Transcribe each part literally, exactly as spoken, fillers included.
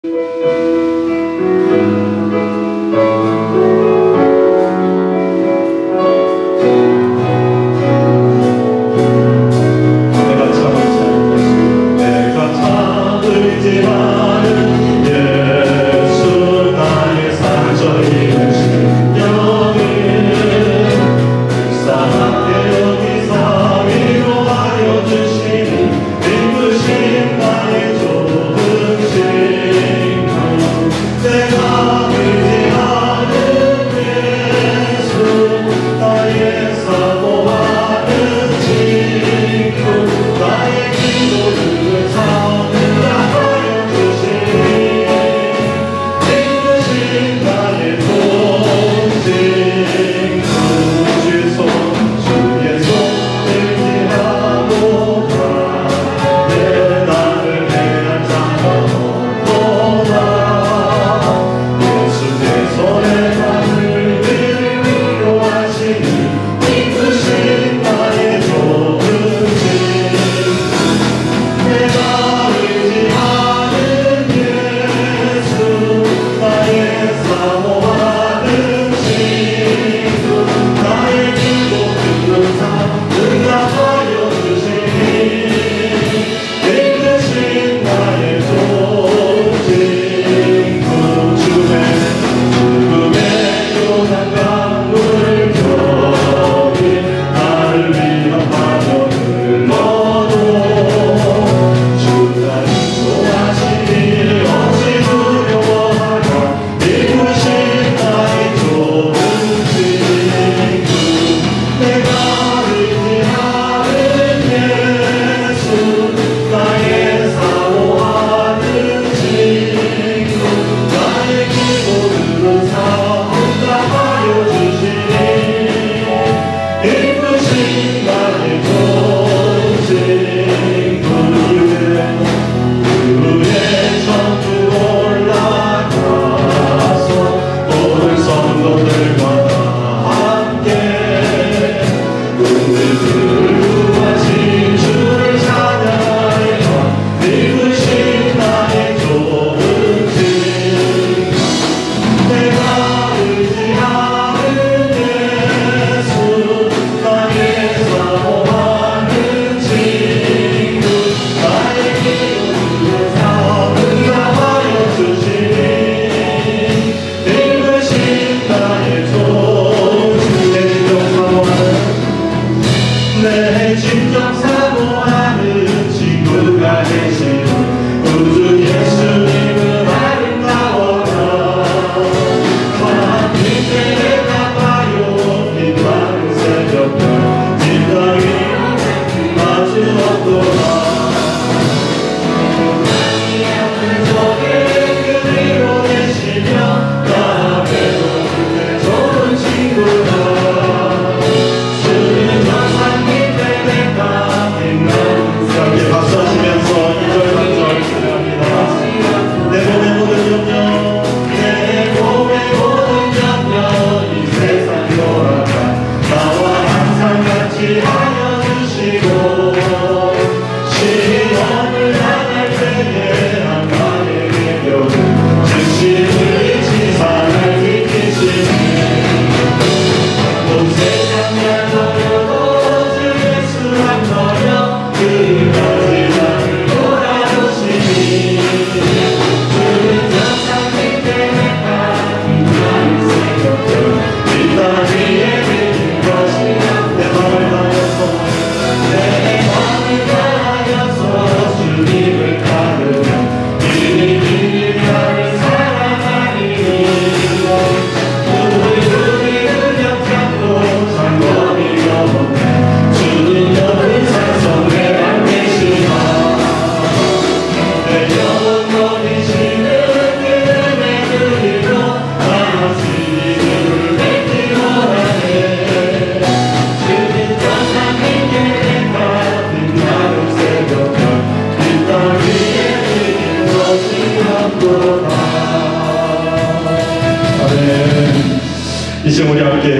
이제 우리 함께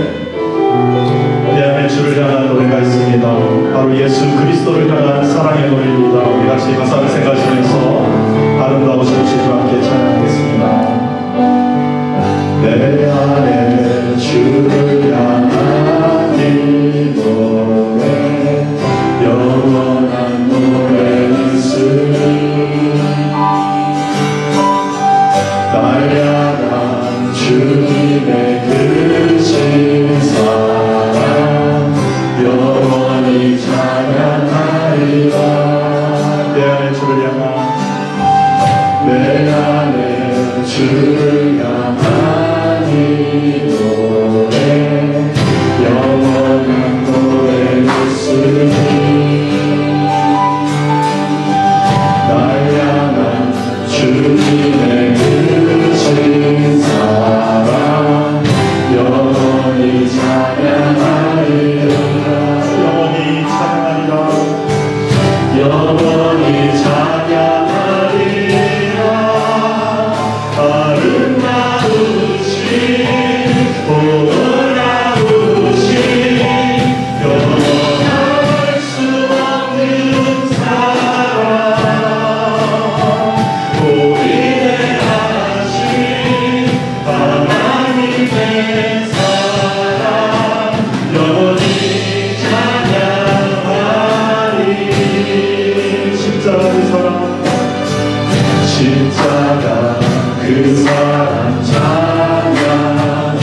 내 안에 주를 향한 노래가 있습니다. 바로 예수 그리스도를 향한 사랑의 노래입니다. 우리 같이 가사를 생각하시면서 아름다우신 주님 함께 찬양하겠습니다. 내 안에 주를 향한 이 노래 영원한 노래 있으니 날 향한 주님의 크신 사랑 영원히 찬양하리라. 내 안에 주를 향한 내 안에 주를 향한 이 노래 영원한 노래 있으니 날 향한 주님의 크신 사랑 영원히 찬양하리라. 영원히 찬양하리라. 영원히 찬양하리라. 십자가 그 사랑 찬양하리.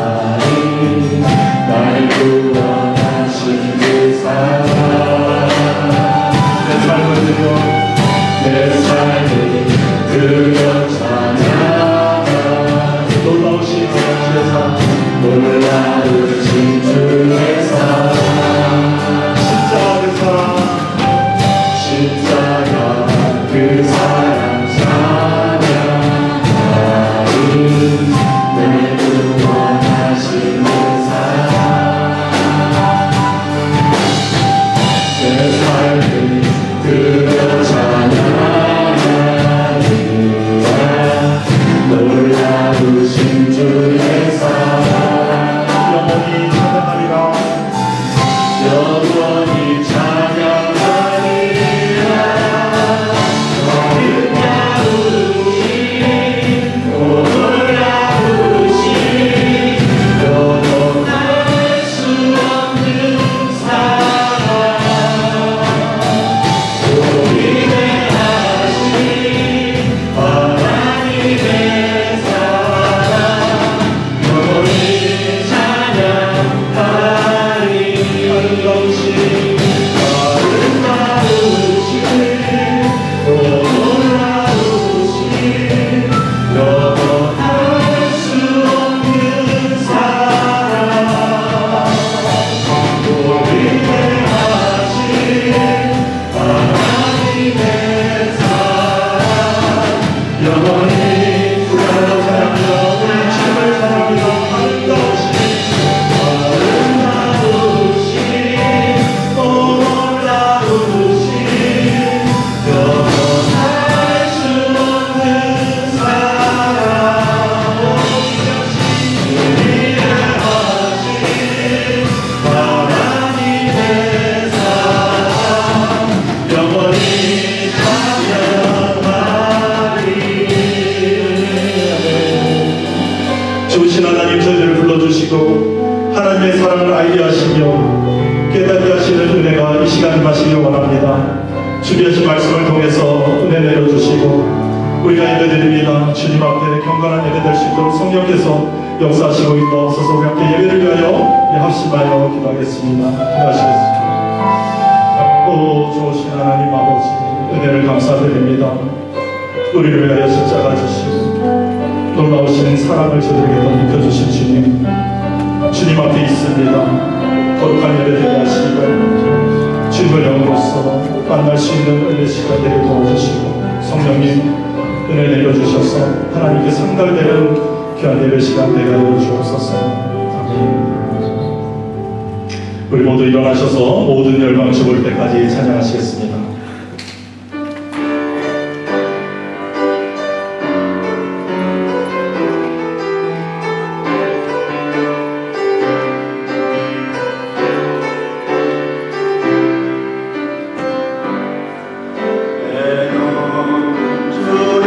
날 구원하신 그 사랑 내 삶을 들여 내 삶을 들여 찬양하리. 놀라우신 주의 사랑 놀라우신 주의 사랑 십자가 그 사랑 십자가 그 사랑 좋으신 하나님, 저희들을 불러주시고 하나님의 사랑을 알게 하시며 깨닫게 하시는 은혜가 이 시간 임하시길 원합니다. 준비하신 말씀을 통해서 은혜 내려주시고 우리가 예배드립니다. 주님 앞에 경건한 예배 될 수 있도록 성령께서 역사하시고 있어서 우리 함께 예배를 위하여 합심하여 기도하겠습니다. 기도하시겠습니다. 오 좋으신 하나님 아버지, 은혜를 감사드립니다. 우리를 위하여 십자가 지시고 놀라우신 사랑을 저들에게 덧입혀주신 주님, 주님 앞에 있습니다. 거룩한 예배 되게 하시고 주님을 영으로서 만날 수 있는 은혜 시간 되게 도와주시고 성령님 은혜 내려주셔서 하나님께 상달되는 귀한 예배 시간 되게 하여 주옵소서. 우리 모두 일어나셔서 모든 열방 죽을 때까지 찬양하시겠습니다. 주의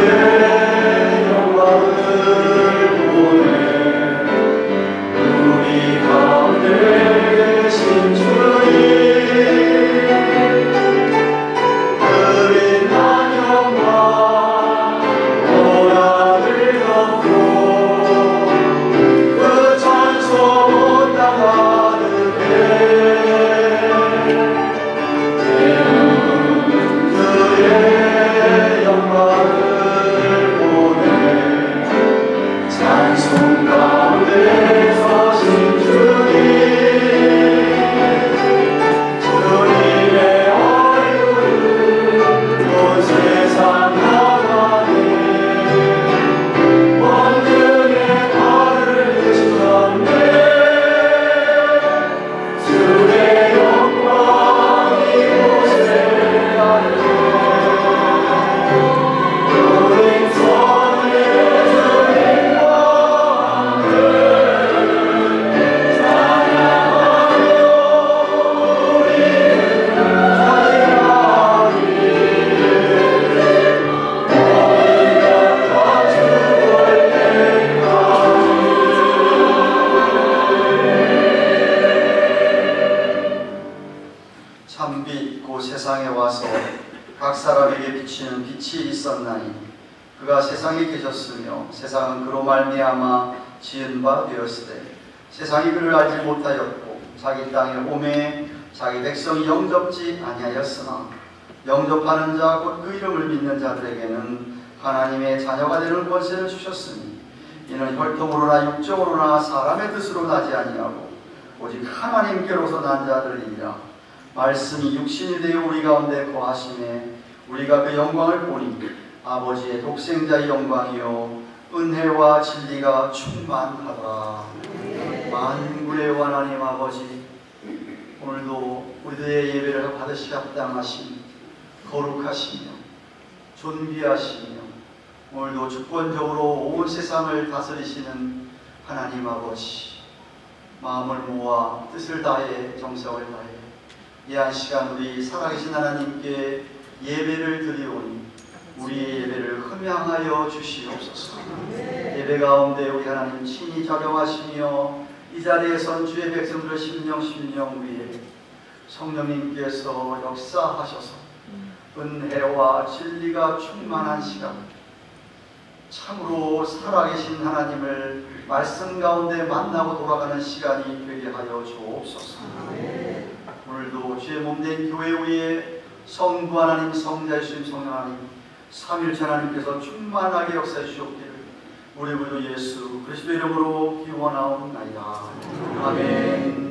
세상에 계셨으며 세상은 그로 말미암아 지은 바 되었으되 세상이 그를 알지 못하였고 자기 땅에 오매 자기 백성이 영접지 아니하였으나 영접하는 자 곧 그 이름을 믿는 자들에게는 하나님의 자녀가 되는 권세를 주셨으니 이는 혈통으로나 육정으로나 사람의 뜻으로 나지 아니하고 오직 하나님께로서 난 자들이니라. 말씀이 육신이 되어 우리 가운데 거하심에 우리가 그 영광을 보니 아버지의 독생자의 영광이요 은혜와 진리가 충만하더라. 만군의 하나님 아버지, 오늘도 우리들의 예배를 받으시 합당하신 거룩하시며 존귀하시며 오늘도 주권적으로 온 세상을 다스리시는 하나님 아버지, 마음을 모아 뜻을 다해 정성을 다해 이 한 시간 우리 살아계신 하나님께 예배를 드리오니 우리의 예배를 흠양하여 주시옵소서. 예배 가운데 우리 하나님 친히 작용하시며 이 자리에 선 주의 백성들의 심령 심령 위에 성령님께서 역사하셔서 은혜와 진리가 충만한 시간, 참으로 살아계신 하나님을 말씀 가운데 만나고 돌아가는 시간이 되게 하여 주옵소서. 오늘도 주의 몸된 교회 위에 성부 하나님, 성자 예수님, 성령 하나님, 삼일체 하나님께서 충만하게 역사해 주셨기를 우리 구주 예수 그리스도 이름으로 기원하옵나이다. 아멘.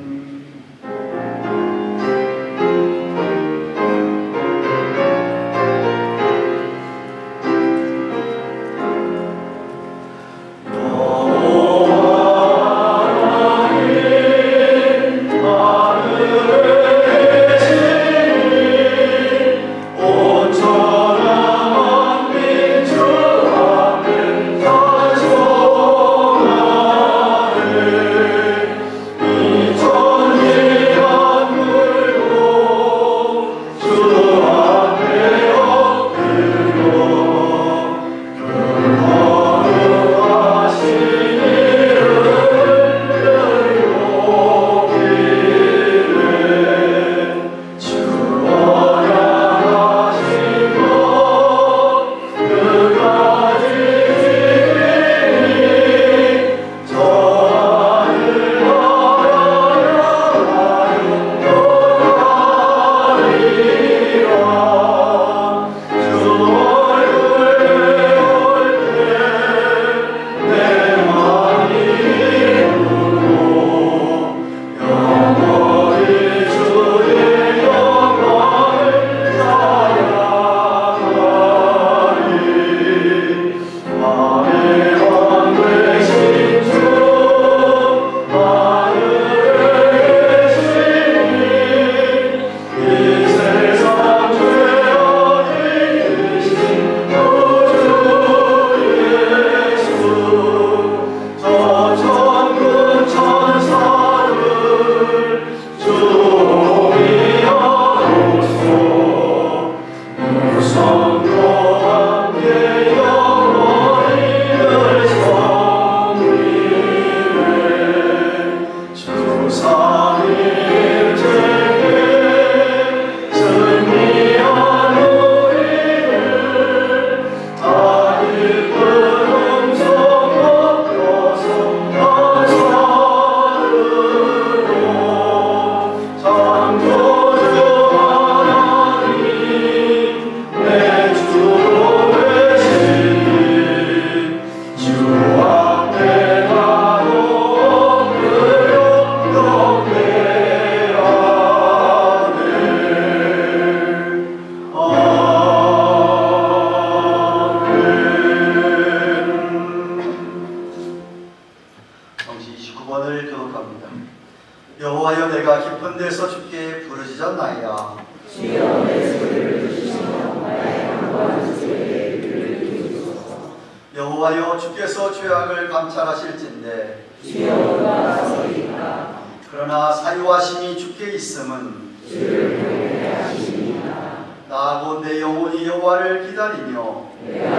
여호와여 주께서 죄악을 감찰하실진대 그러나 사유하심이 주께 있음은 나하고 내 영혼이 여호와를 기다리며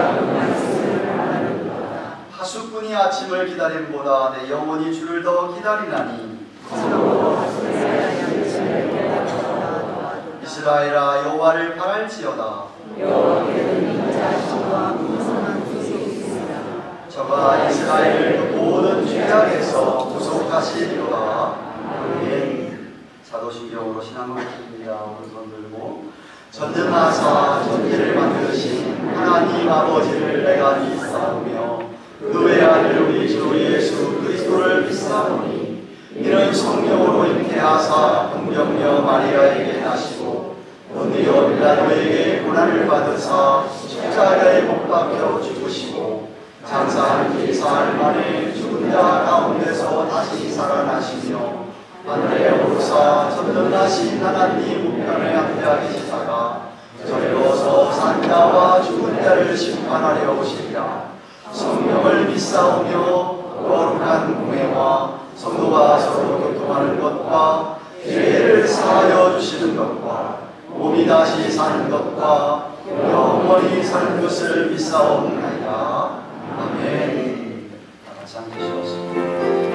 하수꾼이 아침을 기다림보다 내 영혼이 주를 더 기다리나니 이스라엘아 여호와를 바랄지어다. 주와 이스라엘 그 모든 죄악에서 구속하시리로다. 아멘. 사도신경으로 신앙을 드립니다. 오른손 들고 전능하사 천지를 만드신 하나님 아버지를 내가 믿사오며 그 외아들 우리 주 예수 그리스도를 믿사오니 이는 성령으로 잉태하사 동정녀 마리아에게 나시고 본디오 빌라도에게 고난을 받으사 십자가에 못 박혀 죽으시고 장사한 지 사흘 만에 죽은 자 가운데서 다시 살아나시며 하늘에 오르사 전능하신 하나님 우편에 앉아 계시다가 저리로서 산 자와 죽은 자를 심판하려 오시리라. 성령을 믿사오며 거룩한 공회와 성도가 서로 교통하는 것과 죄를 사하여 주시는 것과 몸이 다시 사는 것과 영원히 사는 것을 믿사옵나이다. 아멘. 다 같이 앉으시옵소서.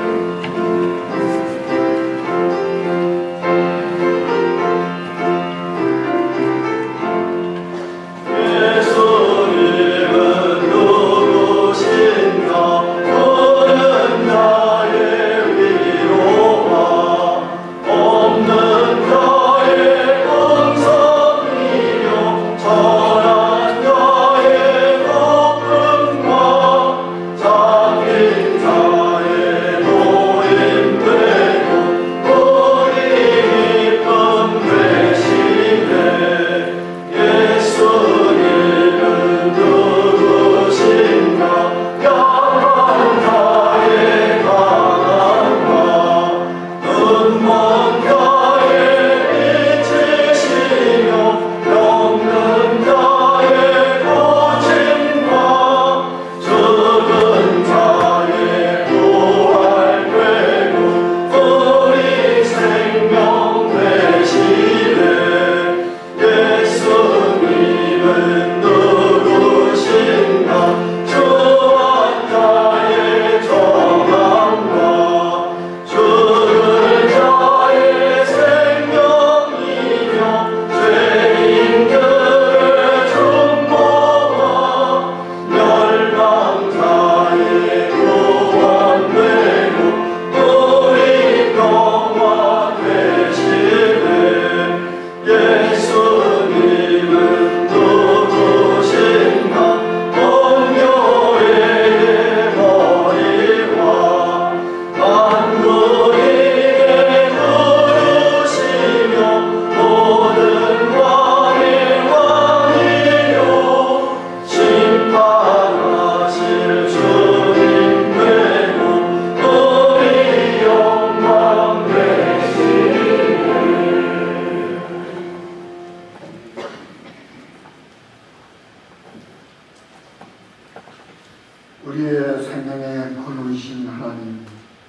우리의 생명의 본우이신 하나님,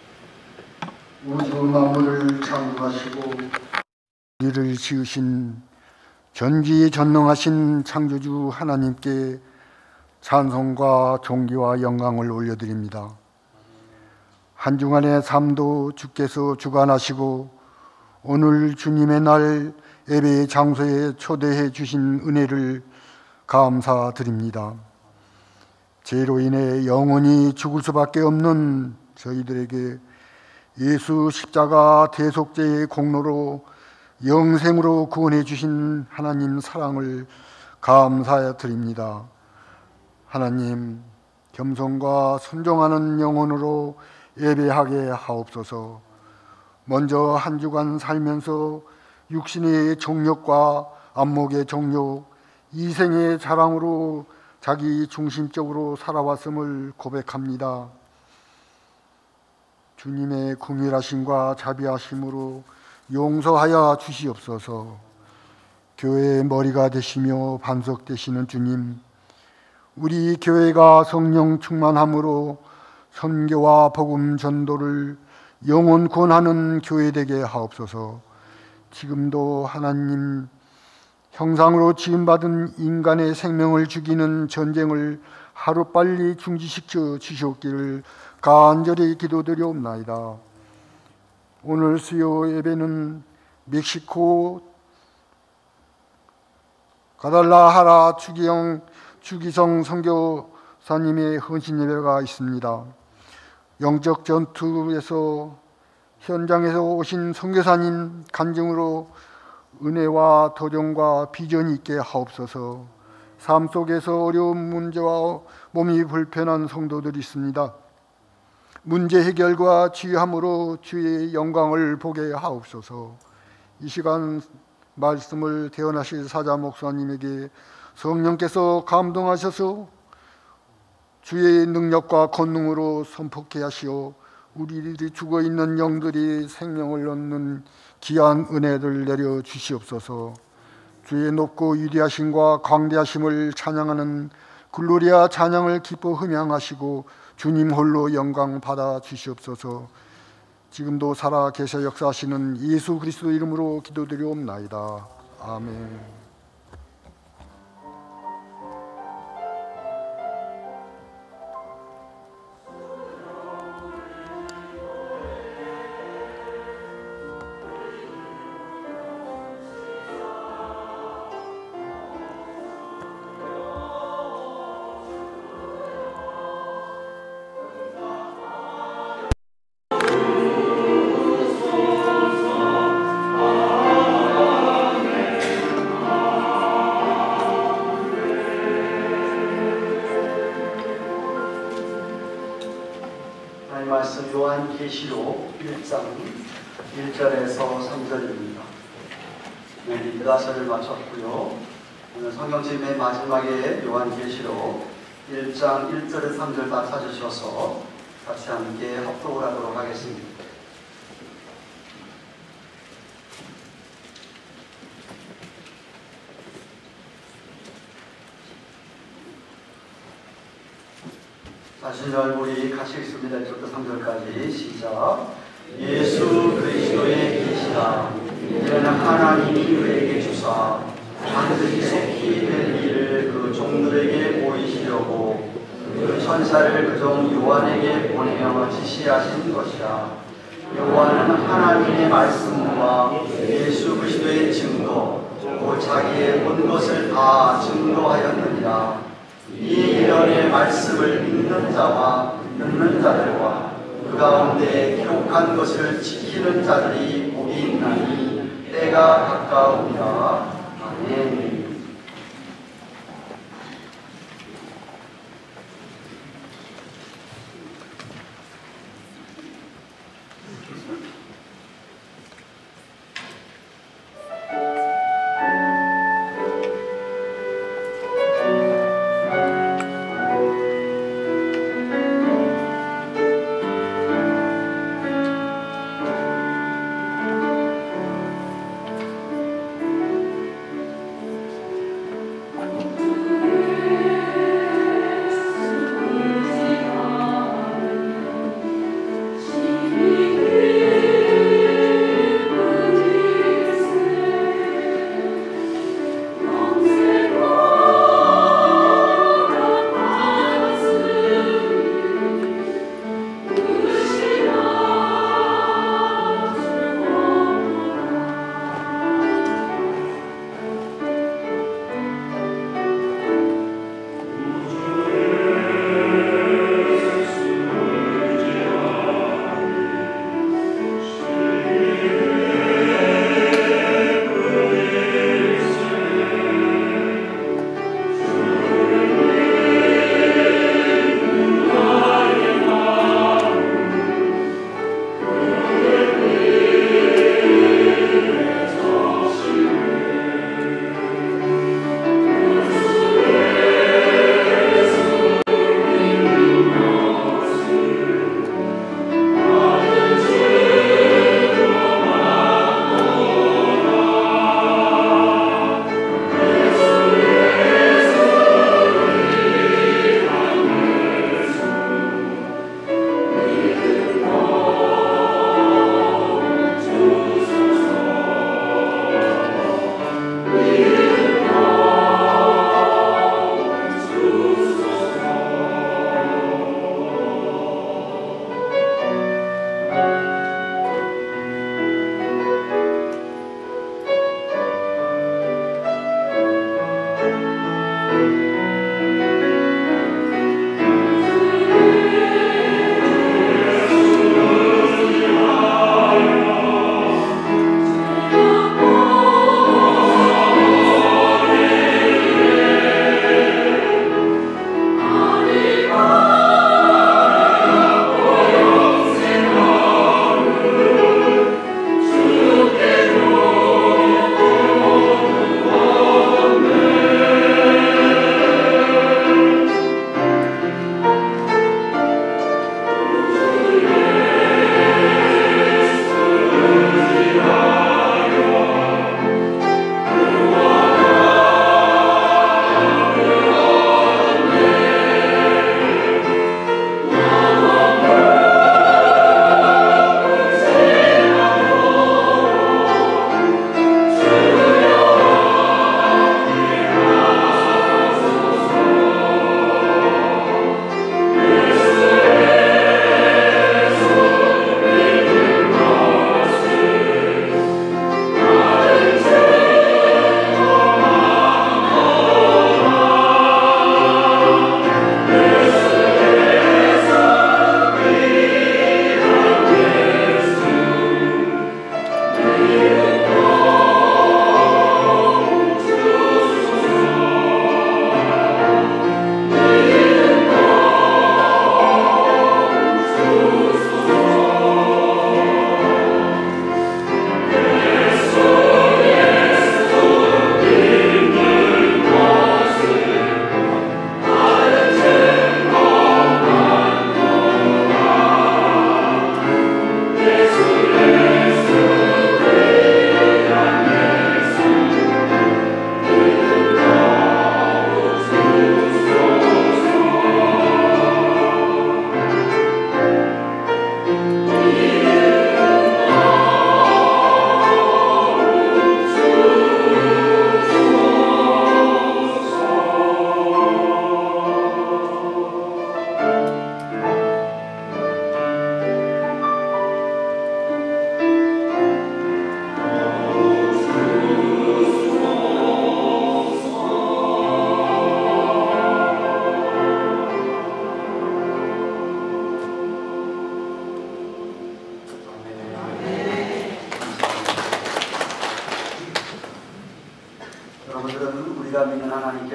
우주 만물을 창조하시고 우리를 지으신 전지전능하신 창조주 하나님께 찬송과 존귀와 영광을 올려드립니다. 한 주간의 삶도 주께서 주관하시고 오늘 주님의 날 예배의 장소에 초대해 주신 은혜를 감사드립니다. 죄로 인해 영원히 죽을 수밖에 없는 저희들에게 예수 십자가 대속죄의 공로로 영생으로 구원해 주신 하나님 사랑을 감사드립니다. 하나님, 겸손과 순종하는 영혼으로 예배하게 하옵소서. 먼저 한 주간 살면서 육신의 정욕과 안목의 정욕, 이생의 자랑으로 자기 중심적으로 살아왔음을 고백합니다. 주님의 긍휼하심과 자비하심으로 용서하여 주시옵소서. 교회의 머리가 되시며 반석 되시는 주님, 우리 교회가 성령 충만함으로 선교와 복음 전도를 영혼 구원하는 교회 되게 하옵소서. 지금도 하나님 형상으로 지음받은 인간의 생명을 죽이는 전쟁을 하루빨리 중지시켜 주시옵기를 간절히 기도드리옵나이다. 오늘 수요 예배는 멕시코 가달라하라 주기영 주기성 선교 목사님의 헌신 예배가 있습니다. 영적 전투에서 현장에서 오신 선교사님 간증으로 은혜와 도전과 비전이 있게 하옵소서. 삶 속에서 어려운 문제와 몸이 불편한 성도들이 있습니다. 문제 해결과 치유함으로 주의 영광을 보게 하옵소서. 이 시간 말씀을 대언하실 사자 목사님에게 성령께서 감동하셔서 주의 능력과 권능으로 선포케 하시어 우리들이 죽어있는 영들이 생명을 얻는 귀한 은혜를 내려 주시옵소서. 주의 높고 위대하심과 광대하심을 찬양하는 글로리아 찬양을 기뻐 흠양하시고 주님 홀로 영광 받아 주시옵소서. 지금도 살아 계셔 역사하시는 예수 그리스도 이름으로 기도드리옵나이다. 아멘. 말씀 요한계시록 일 장 일 절에서 삼 절입니다. 네, 미드라서를 마쳤고요. 오늘 성경집의 마지막에 요한계시록 일 장 일 절에서 삼 절 다 찾으셔서 같이 함께 합독을 하도록 하겠습니다. 자신의 얼굴이 같이 있습니다. 일 절부터 삼 절까지 시작. 예수 그리스도의 계시라. 이는 하나님이 그에게 주사 반드시 속히 될 일을 그 종들에게 보이시려고 그 천사를 그종 요한에게 보내어 지시하신 것이라. 요한은 하나님의 말씀과 예수 그리스도의 증거 곧 자기의 본 것을 다 증거하였느니라. 이 예언의 말씀을 믿는 자와 듣는 자들과 그 가운데 기록한 것을 지키는 자들이 복이 있나니 때가 가까우니라. 아멘.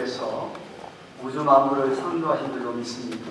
주께서 우주 만물을 창조하신 줄로 믿습니다.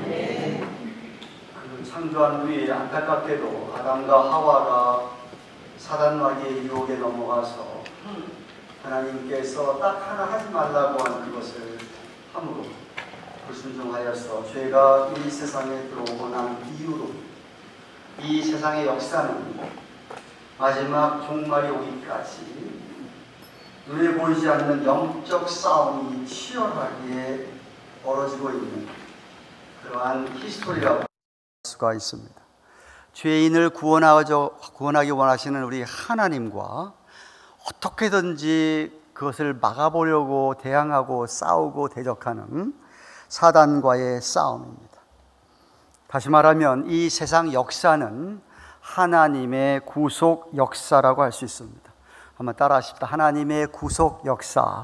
그 창조한 후에 안타깝게도 아담과 하와가 사단 마귀의 유혹에 넘어가서 하나님께서 딱 하나 하지 말라고 한 그것을 함으로 불순종하여서 죄가 이 세상에 들어오고 난 이후로 이 세상의 역사는 마지막 종말이 오기까지 눈에 보이지 않는 영적 싸움이 치열하게 벌어지고 있는 그러한 히스토리라고 할 수가 있습니다. 죄인을 구원하기 원하시는 우리 하나님과 어떻게든지 그것을 막아보려고 대항하고 싸우고 대적하는 사단과의 싸움입니다. 다시 말하면 이 세상 역사는 하나님의 구속 역사라고 할 수 있습니다. 한번 따라 하십시다. 하나님의 구속 역사.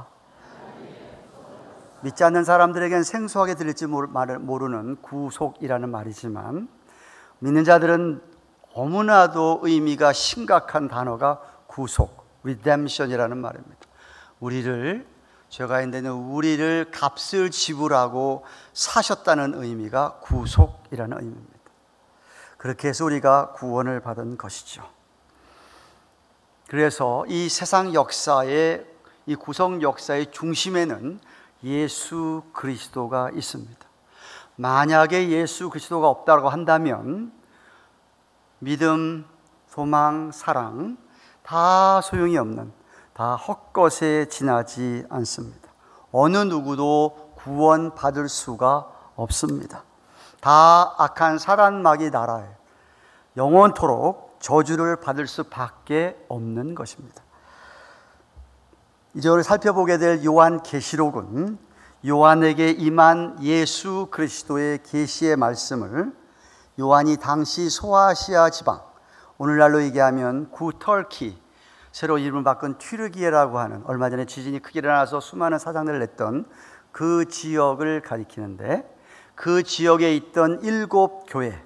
믿지 않는 사람들에겐 생소하게 들릴지 모르는 구속이라는 말이지만 믿는 자들은 너무나도 의미가 심각한 단어가 구속, redemption이라는 말입니다. 우리를, 죄가 있는 우리를 값을 지불하고 사셨다는 의미가 구속이라는 의미입니다. 그렇게 해서 우리가 구원을 받은 것이죠. 그래서 이 세상 역사의, 이 구속 역사의 중심에는 예수 그리스도가 있습니다. 만약에 예수 그리스도가 없다고 한다면 믿음, 소망, 사랑 다 소용이 없는, 다 헛것에 지나지 않습니다. 어느 누구도 구원받을 수가 없습니다. 다 악한 사단 마귀 나라에 영원토록 저주를 받을 수밖에 없는 것입니다. 이제 우리 살펴보게 될 요한계시록은 요한에게 임한 예수 그리스도의 계시의 말씀을 요한이 당시 소아시아 지방, 오늘날로 얘기하면 구터키, 새로 이름을 바꾼 튀르기예라고 하는, 얼마 전에 지진이 크게 일어나서 수많은 사상들을 냈던 그 지역을 가리키는데, 그 지역에 있던 일곱 교회,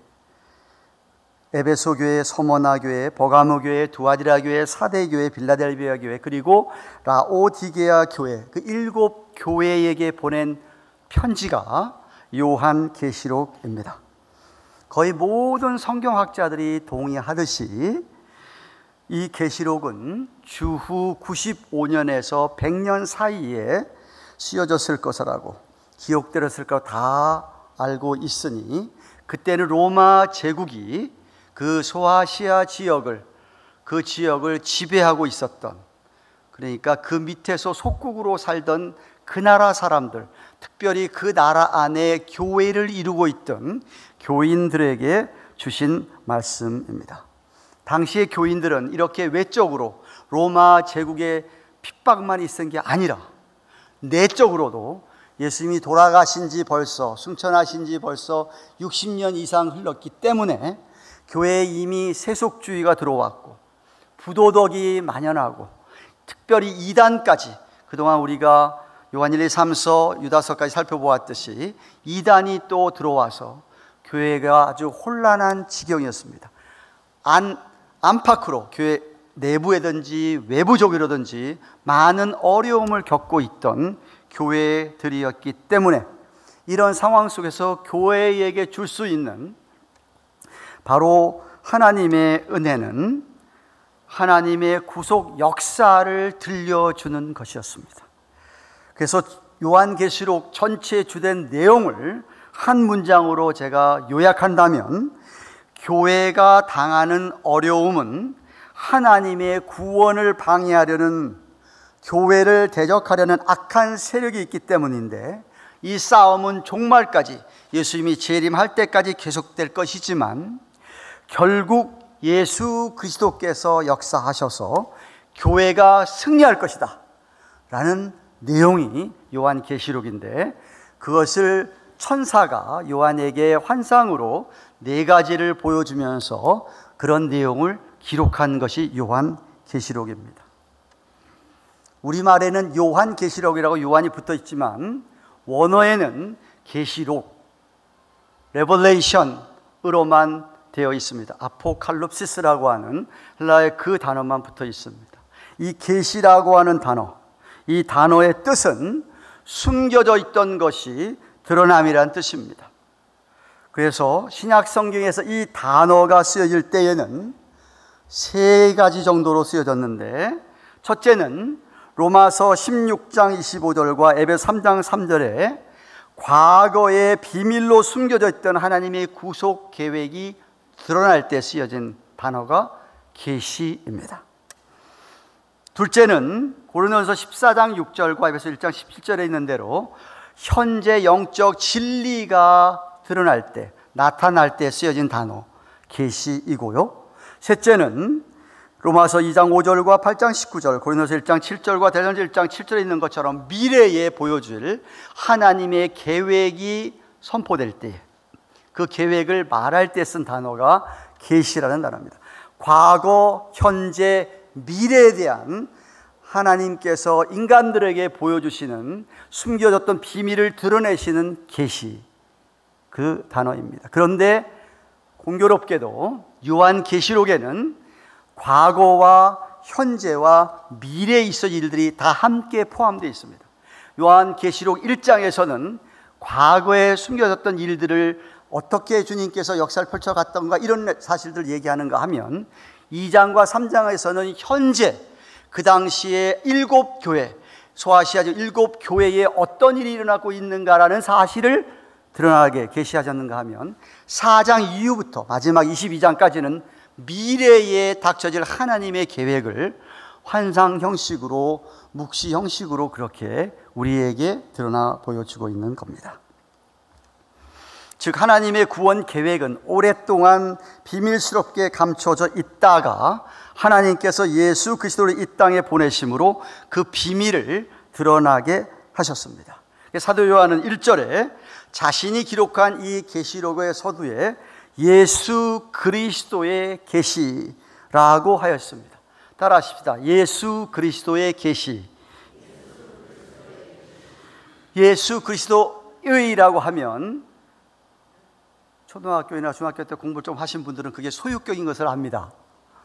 에베소 교회, 서머나 교회, 버가모 교회, 두아디라 교회, 사대 교회, 빌라델비아 교회, 그리고 라오디게아 교회, 그 일곱 교회에게 보낸 편지가 요한계시록입니다. 거의 모든 성경학자들이 동의하듯이 이 계시록은 주후 구십오 년에서 백 년 사이에 쓰여졌을 것이라고, 기록되었을 거 다 알고 있으니, 그때는 로마 제국이 그 소아시아 지역을, 그 지역을 지배하고 있었던, 그러니까 그 밑에서 속국으로 살던 그 나라 사람들, 특별히 그 나라 안에 교회를 이루고 있던 교인들에게 주신 말씀입니다. 당시의 교인들은 이렇게 외적으로 로마 제국의 핍박만 있은 게 아니라 내적으로도 예수님이 돌아가신 지 벌써, 승천하신 지 벌써 육십 년 이상 흘렀기 때문에 교회에 이미 세속주의가 들어왔고 부도덕이 만연하고, 특별히 이단까지, 그동안 우리가 요한 일, 이, 삼서, 유다서까지 살펴보았듯이 이단이 또 들어와서 교회가 아주 혼란한 지경이었습니다. 안, 안팎으로 교회 내부에든지 외부적이라든지 많은 어려움을 겪고 있던 교회들이었기 때문에 이런 상황 속에서 교회에게 줄 수 있는 바로 하나님의 은혜는 하나님의 구속 역사를 들려주는 것이었습니다. 그래서 요한계시록 전체의 주된 내용을 한 문장으로 제가 요약한다면, 교회가 당하는 어려움은 하나님의 구원을 방해하려는, 교회를 대적하려는 악한 세력이 있기 때문인데, 이 싸움은 종말까지, 예수님이 재림할 때까지 계속될 것이지만 결국 예수 그리스도께서 역사하셔서 교회가 승리할 것이다 라는 내용이 요한계시록인데, 그것을 천사가 요한에게 환상으로 네 가지를 보여주면서 그런 내용을 기록한 것이 요한계시록입니다. 우리말에는 요한계시록이라고 요한이 붙어 있지만 원어에는 계시록, 레벌레이션으로만 되어 있습니다. 아포칼립시스라고 하는 헬라의 그 단어만 붙어 있습니다. 이 계시라고 하는 단어, 이 단어의 뜻은 숨겨져 있던 것이 드러남이란 뜻입니다. 그래서 신약 성경에서 이 단어가 쓰여질 때에는 세 가지 정도로 쓰여졌는데, 첫째는 로마서 십육 장 이십오 절과 에베소 삼 장 삼 절에 과거에 비밀로 숨겨져 있던 하나님의 구속 계획이 드러날 때 쓰여진 단어가 계시입니다. 둘째는 고린도전서 십사 장 육 절과 에베소 일 장 십칠 절에 있는 대로 현재 영적 진리가 드러날 때, 나타날 때 쓰여진 단어 계시이고요. 셋째는 로마서 이 장 오 절과 팔 장 십구 절, 고린도서 일 장 칠 절과 대전서 일 장 칠 절에 있는 것처럼 미래에 보여줄 하나님의 계획이 선포될 때, 그 계획을 말할 때 쓴 단어가 계시라는 단어입니다. 과거, 현재, 미래에 대한 하나님께서 인간들에게 보여주시는 숨겨졌던 비밀을 드러내시는 계시, 그 단어입니다. 그런데 공교롭게도 요한계시록에는 과거와 현재와 미래에 있을 일들이 다 함께 포함되어 있습니다. 요한계시록 일 장에서는 과거에 숨겨졌던 일들을 어떻게 주님께서 역사를 펼쳐갔던가 이런 사실들을 얘기하는가 하면, 이 장과 삼 장에서는 현재 그 당시에 일곱 교회, 소아시아적 일곱 교회에 어떤 일이 일어나고 있는가라는 사실을 드러나게 계시하셨는가 하면, 사 장 이후부터 마지막 이십이 장까지는 미래에 닥쳐질 하나님의 계획을 환상 형식으로, 묵시 형식으로 그렇게 우리에게 드러나 보여주고 있는 겁니다. 즉 하나님의 구원 계획은 오랫동안 비밀스럽게 감춰져 있다가 하나님께서 예수 그리스도를 이 땅에 보내심으로 그 비밀을 드러나게 하셨습니다. 사도 요한은 일 절에 자신이 기록한 이 계시록의 서두에 예수 그리스도의 계시라고 하였습니다. 따라하십시다. 예수 그리스도의 계시. 예수 그리스도의라고 하면 초등학교나 중학교 때 공부 좀 하신 분들은 그게 소유격인 것을 압니다.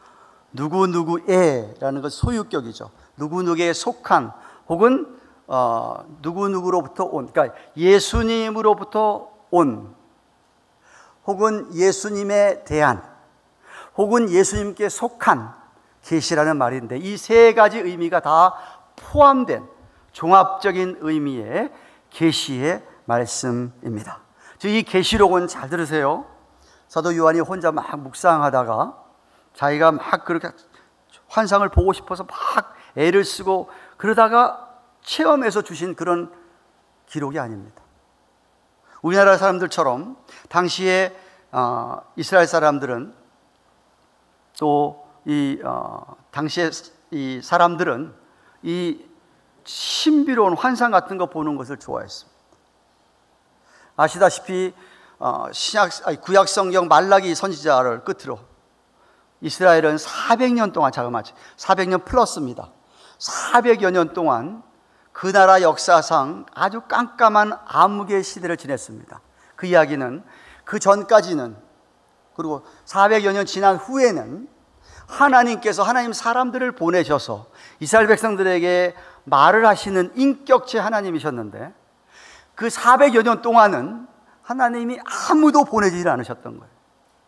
누구누구의라는 것은 소유격이죠. 누구누구에 속한, 혹은 어, 누구누구로부터 온, 그러니까 예수님으로부터 온, 혹은 예수님에 대한, 혹은 예수님께 속한 계시라는 말인데, 이 세 가지 의미가 다 포함된 종합적인 의미의 계시의 말씀입니다. 즉 이 계시록은, 잘 들으세요, 사도 요한이 혼자 막 묵상하다가 자기가 막 그렇게 환상을 보고 싶어서 막 애를 쓰고 그러다가 체험해서 주신 그런 기록이 아닙니다. 우리나라 사람들처럼 당시에 어, 이스라엘 사람들은, 또 이 어, 당시에 이 사람들은 이 신비로운 환상 같은 거 보는 것을 좋아했습니다. 아시다시피 어, 신약, 아니, 구약 성경 말라기 선지자를 끝으로 이스라엘은 사백 년 동안, 자그마치 사백 년 플러스입니다. 사백여 년 동안 그 나라 역사상 아주 깜깜한 암흑의 시대를 지냈습니다. 그 이야기는 그 전까지는, 그리고 사백여 년 지난 후에는 하나님께서 하나님 사람들을 보내셔서 이스라엘 백성들에게 말을 하시는 인격체 하나님이셨는데, 그 사백여 년 동안은 하나님이 아무도 보내지 않으셨던 거예요.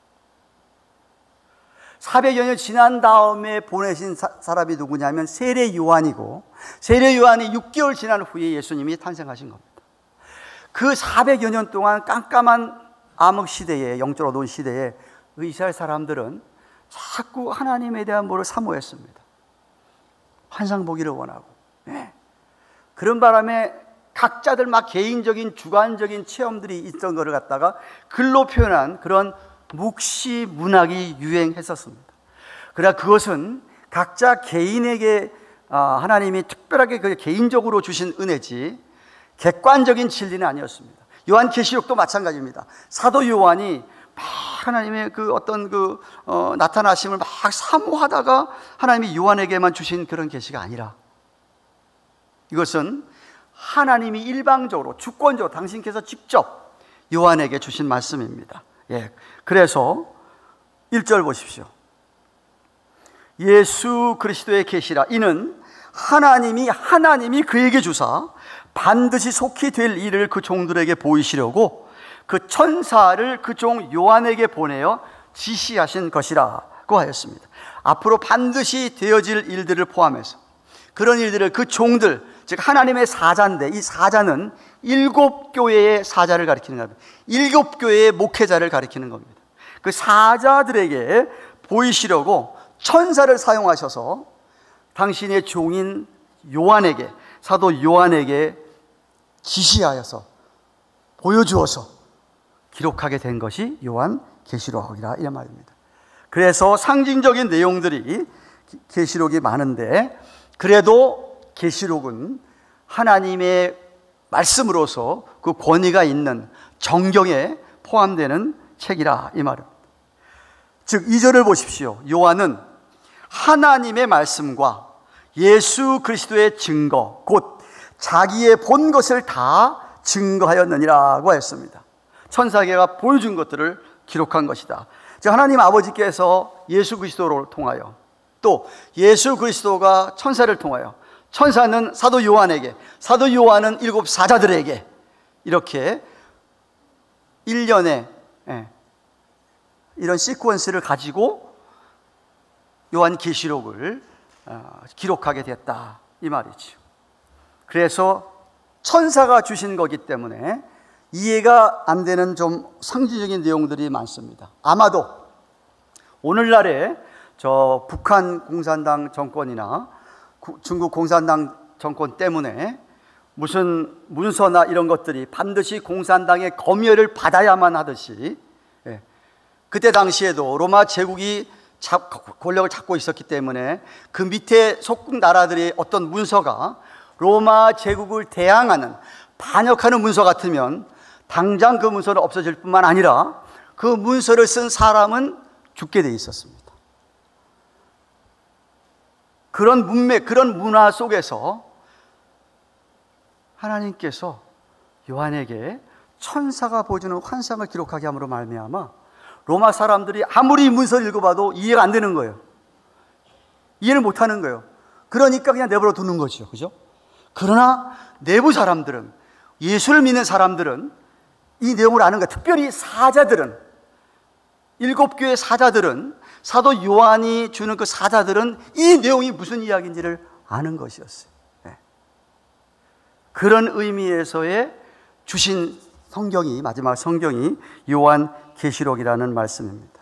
사백여 년 지난 다음에 보내신 사, 사람이 누구냐면 세례 요한이고, 세례 요한이 육 개월 지난 후에 예수님이 탄생하신 겁니다. 그 사백여 년 동안 깜깜한 암흑 시대에, 영적 어두운 시대에 이스라엘 사람들은 자꾸 하나님에 대한 뭐를 사모했습니다. 환상 보기를 원하고. 네. 그런 바람에 각자들 막 개인적인 주관적인 체험들이 있던 것을 갖다가 글로 표현한 그런 묵시 문학이 유행했었습니다. 그러나 그것은 각자 개인에게 하나님이 특별하게 개인적으로 주신 은혜지 객관적인 진리는 아니었습니다. 요한계시록도 마찬가지입니다. 사도 요한이 막 하나님의 그 어떤 그 어, 나타나심을 막 사모하다가 하나님이 요한에게만 주신 그런 계시가 아니라, 이것은 하나님이 일방적으로 주권적으로 당신께서 직접 요한에게 주신 말씀입니다. 예, 그래서 일 절 보십시오. 예수 그리스도의 계시라. 이는 하나님이 하나님이 그에게 주사 반드시 속히 될 일을 그 종들에게 보이시려고 그 천사를 그 종 요한에게 보내어 지시하신 것이라고 하였습니다. 앞으로 반드시 되어질 일들을 포함해서 그런 일들을 그 종들, 즉 하나님의 사자인데, 이 사자는 일곱 교회의 사자를 가리키는 겁니다. 일곱 교회의 목회자를 가리키는 겁니다. 그 사자들에게 보이시려고 천사를 사용하셔서 당신의 종인 요한에게, 사도 요한에게 지시하여서 보여주어서 기록하게 된 것이 요한 계시록이라 이 말입니다. 그래서 상징적인 내용들이 계시록이 많은데, 그래도 계시록은 하나님의 말씀으로서 그 권위가 있는 정경에 포함되는 책이라 이 말입니다. 즉 이 절을 보십시오. 요한은 하나님의 말씀과 예수 그리스도의 증거, 곧 자기의 본 것을 다 증거하였느니라고 했습니다. 천사계가 보여준 것들을 기록한 것이다. 즉 하나님 아버지께서 예수 그리스도를 통하여, 또 예수 그리스도가 천사를 통하여, 천사는 사도 요한에게, 사도 요한은 일곱 사자들에게 이렇게 일련의 이런 시퀀스를 가지고 요한 계시록을 기록하게 됐다 이 말이죠. 그래서 천사가 주신 거기 때문에 이해가 안 되는 좀 상징적인 내용들이 많습니다. 아마도 오늘날에 저 북한 공산당 정권이나 중국 공산당 정권 때문에 무슨 문서나 이런 것들이 반드시 공산당의 검열을 받아야만 하듯이, 예, 그때 당시에도 로마 제국이 권력을 잡고 있었기 때문에 그 밑에 속국 나라들의 어떤 문서가 로마 제국을 대항하는, 반역하는 문서 같으면 당장 그 문서는 없어질 뿐만 아니라 그 문서를 쓴 사람은 죽게 돼 있었습니다. 그런 문맥, 그런 문화 속에서 하나님께서 요한에게 천사가 보여주는 환상을 기록하게 함으로 말미암아 로마 사람들이 아무리 문서를 읽어봐도 이해가 안 되는 거예요. 이해를 못 하는 거예요. 그러니까 그냥 내버려 두는 거죠. 그죠? 그러나 내부 사람들은, 예수를 믿는 사람들은 이 내용을 아는 거예요. 특별히 사자들은, 일곱 교의 사자들은, 사도 요한이 주는 그 사자들은 이 내용이 무슨 이야기인지를 아는 것이었어요. 네. 그런 의미에서의 주신 성경이, 마지막 성경이 요한 계시록이라는 말씀입니다.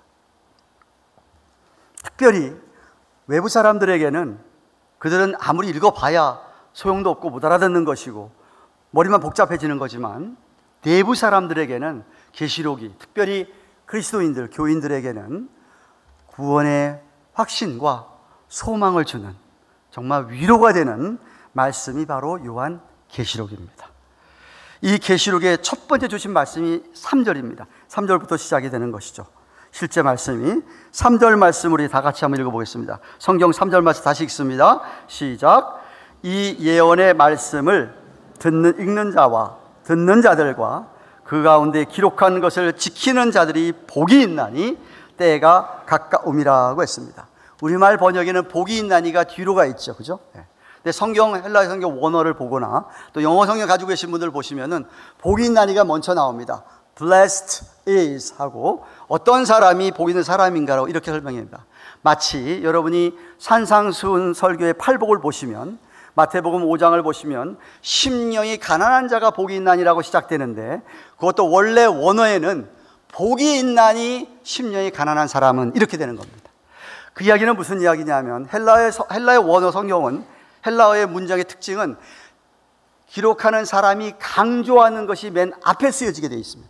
특별히 외부 사람들에게는 그들은 아무리 읽어봐야 소용도 없고 못 알아듣는 것이고 머리만 복잡해지는 거지만, 내부 사람들에게는 계시록이, 특별히 그리스도인들, 교인들에게는 구원의 확신과 소망을 주는 정말 위로가 되는 말씀이 바로 요한 계시록입니다. 이 계시록의 첫 번째 주신 말씀이 삼 절입니다. 삼 절부터 시작이 되는 것이죠. 실제 말씀이 삼 절 말씀 우리 다 같이 한번 읽어보겠습니다. 성경 삼 절 말씀 다시 읽습니다. 시작. 이 예언의 말씀을 듣는, 읽는 자와 듣는 자들과 그 가운데 기록한 것을 지키는 자들이 복이 있나니 때가 가까움이라고 했습니다. 우리말 번역에는 복이 있나니가 뒤로가 있죠. 그죠? 네. 근데 성경, 헬라 성경 원어를 보거나 또 영어 성경 가지고 계신 분들 보시면은 복이 있나니가 먼저 나옵니다. Blessed is 하고 어떤 사람이 복 있는 사람인가라고 이렇게 설명합니다. 마치 여러분이 산상수훈 설교의 팔복을 보시면, 마태복음 오 장을 보시면 심령이 가난한 자가 복이 있나니라고 시작되는데, 그것도 원래 원어에는 복이 있나니 심령이 가난한 사람은 이렇게 되는 겁니다. 그 이야기는 무슨 이야기냐면, 헬라의, 헬라의 원어 성경은, 헬라어의 문장의 특징은 기록하는 사람이 강조하는 것이 맨 앞에 쓰여지게 되어 있습니다.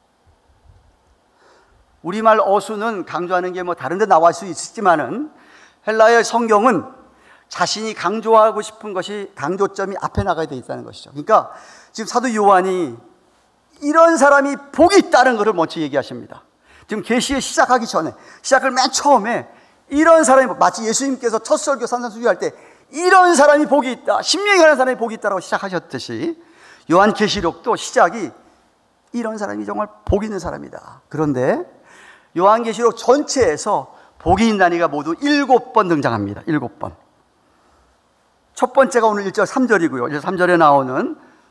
우리말 어수는 강조하는 게 뭐 다른 데 나와 있을 수 있지만은 헬라의 성경은 자신이 강조하고 싶은 것이, 강조점이 앞에 나가야 되어 있다는 것이죠. 그러니까 지금 사도 요한이 이런 사람이 복이 있다는 것을 먼저 얘기하십니다. 지금 계시에 시작하기 전에, 시작을 맨 처음에 이런 사람이, 마치 예수님께서 첫 설교 산상수훈할 때 이런 사람이 복이 있다, 심령이 가는 사람이 복이 있다라고 시작하셨듯이 요한 계시록도 시작이 이런 사람이 정말 복이 있는 사람이다. 그런데 요한 계시록 전체에서 복이 있나니가 모두 일곱 번 등장합니다. 일곱 번. 첫 번째가 오늘 일 절 삼 절이고요. 이제 삼 절에 나오는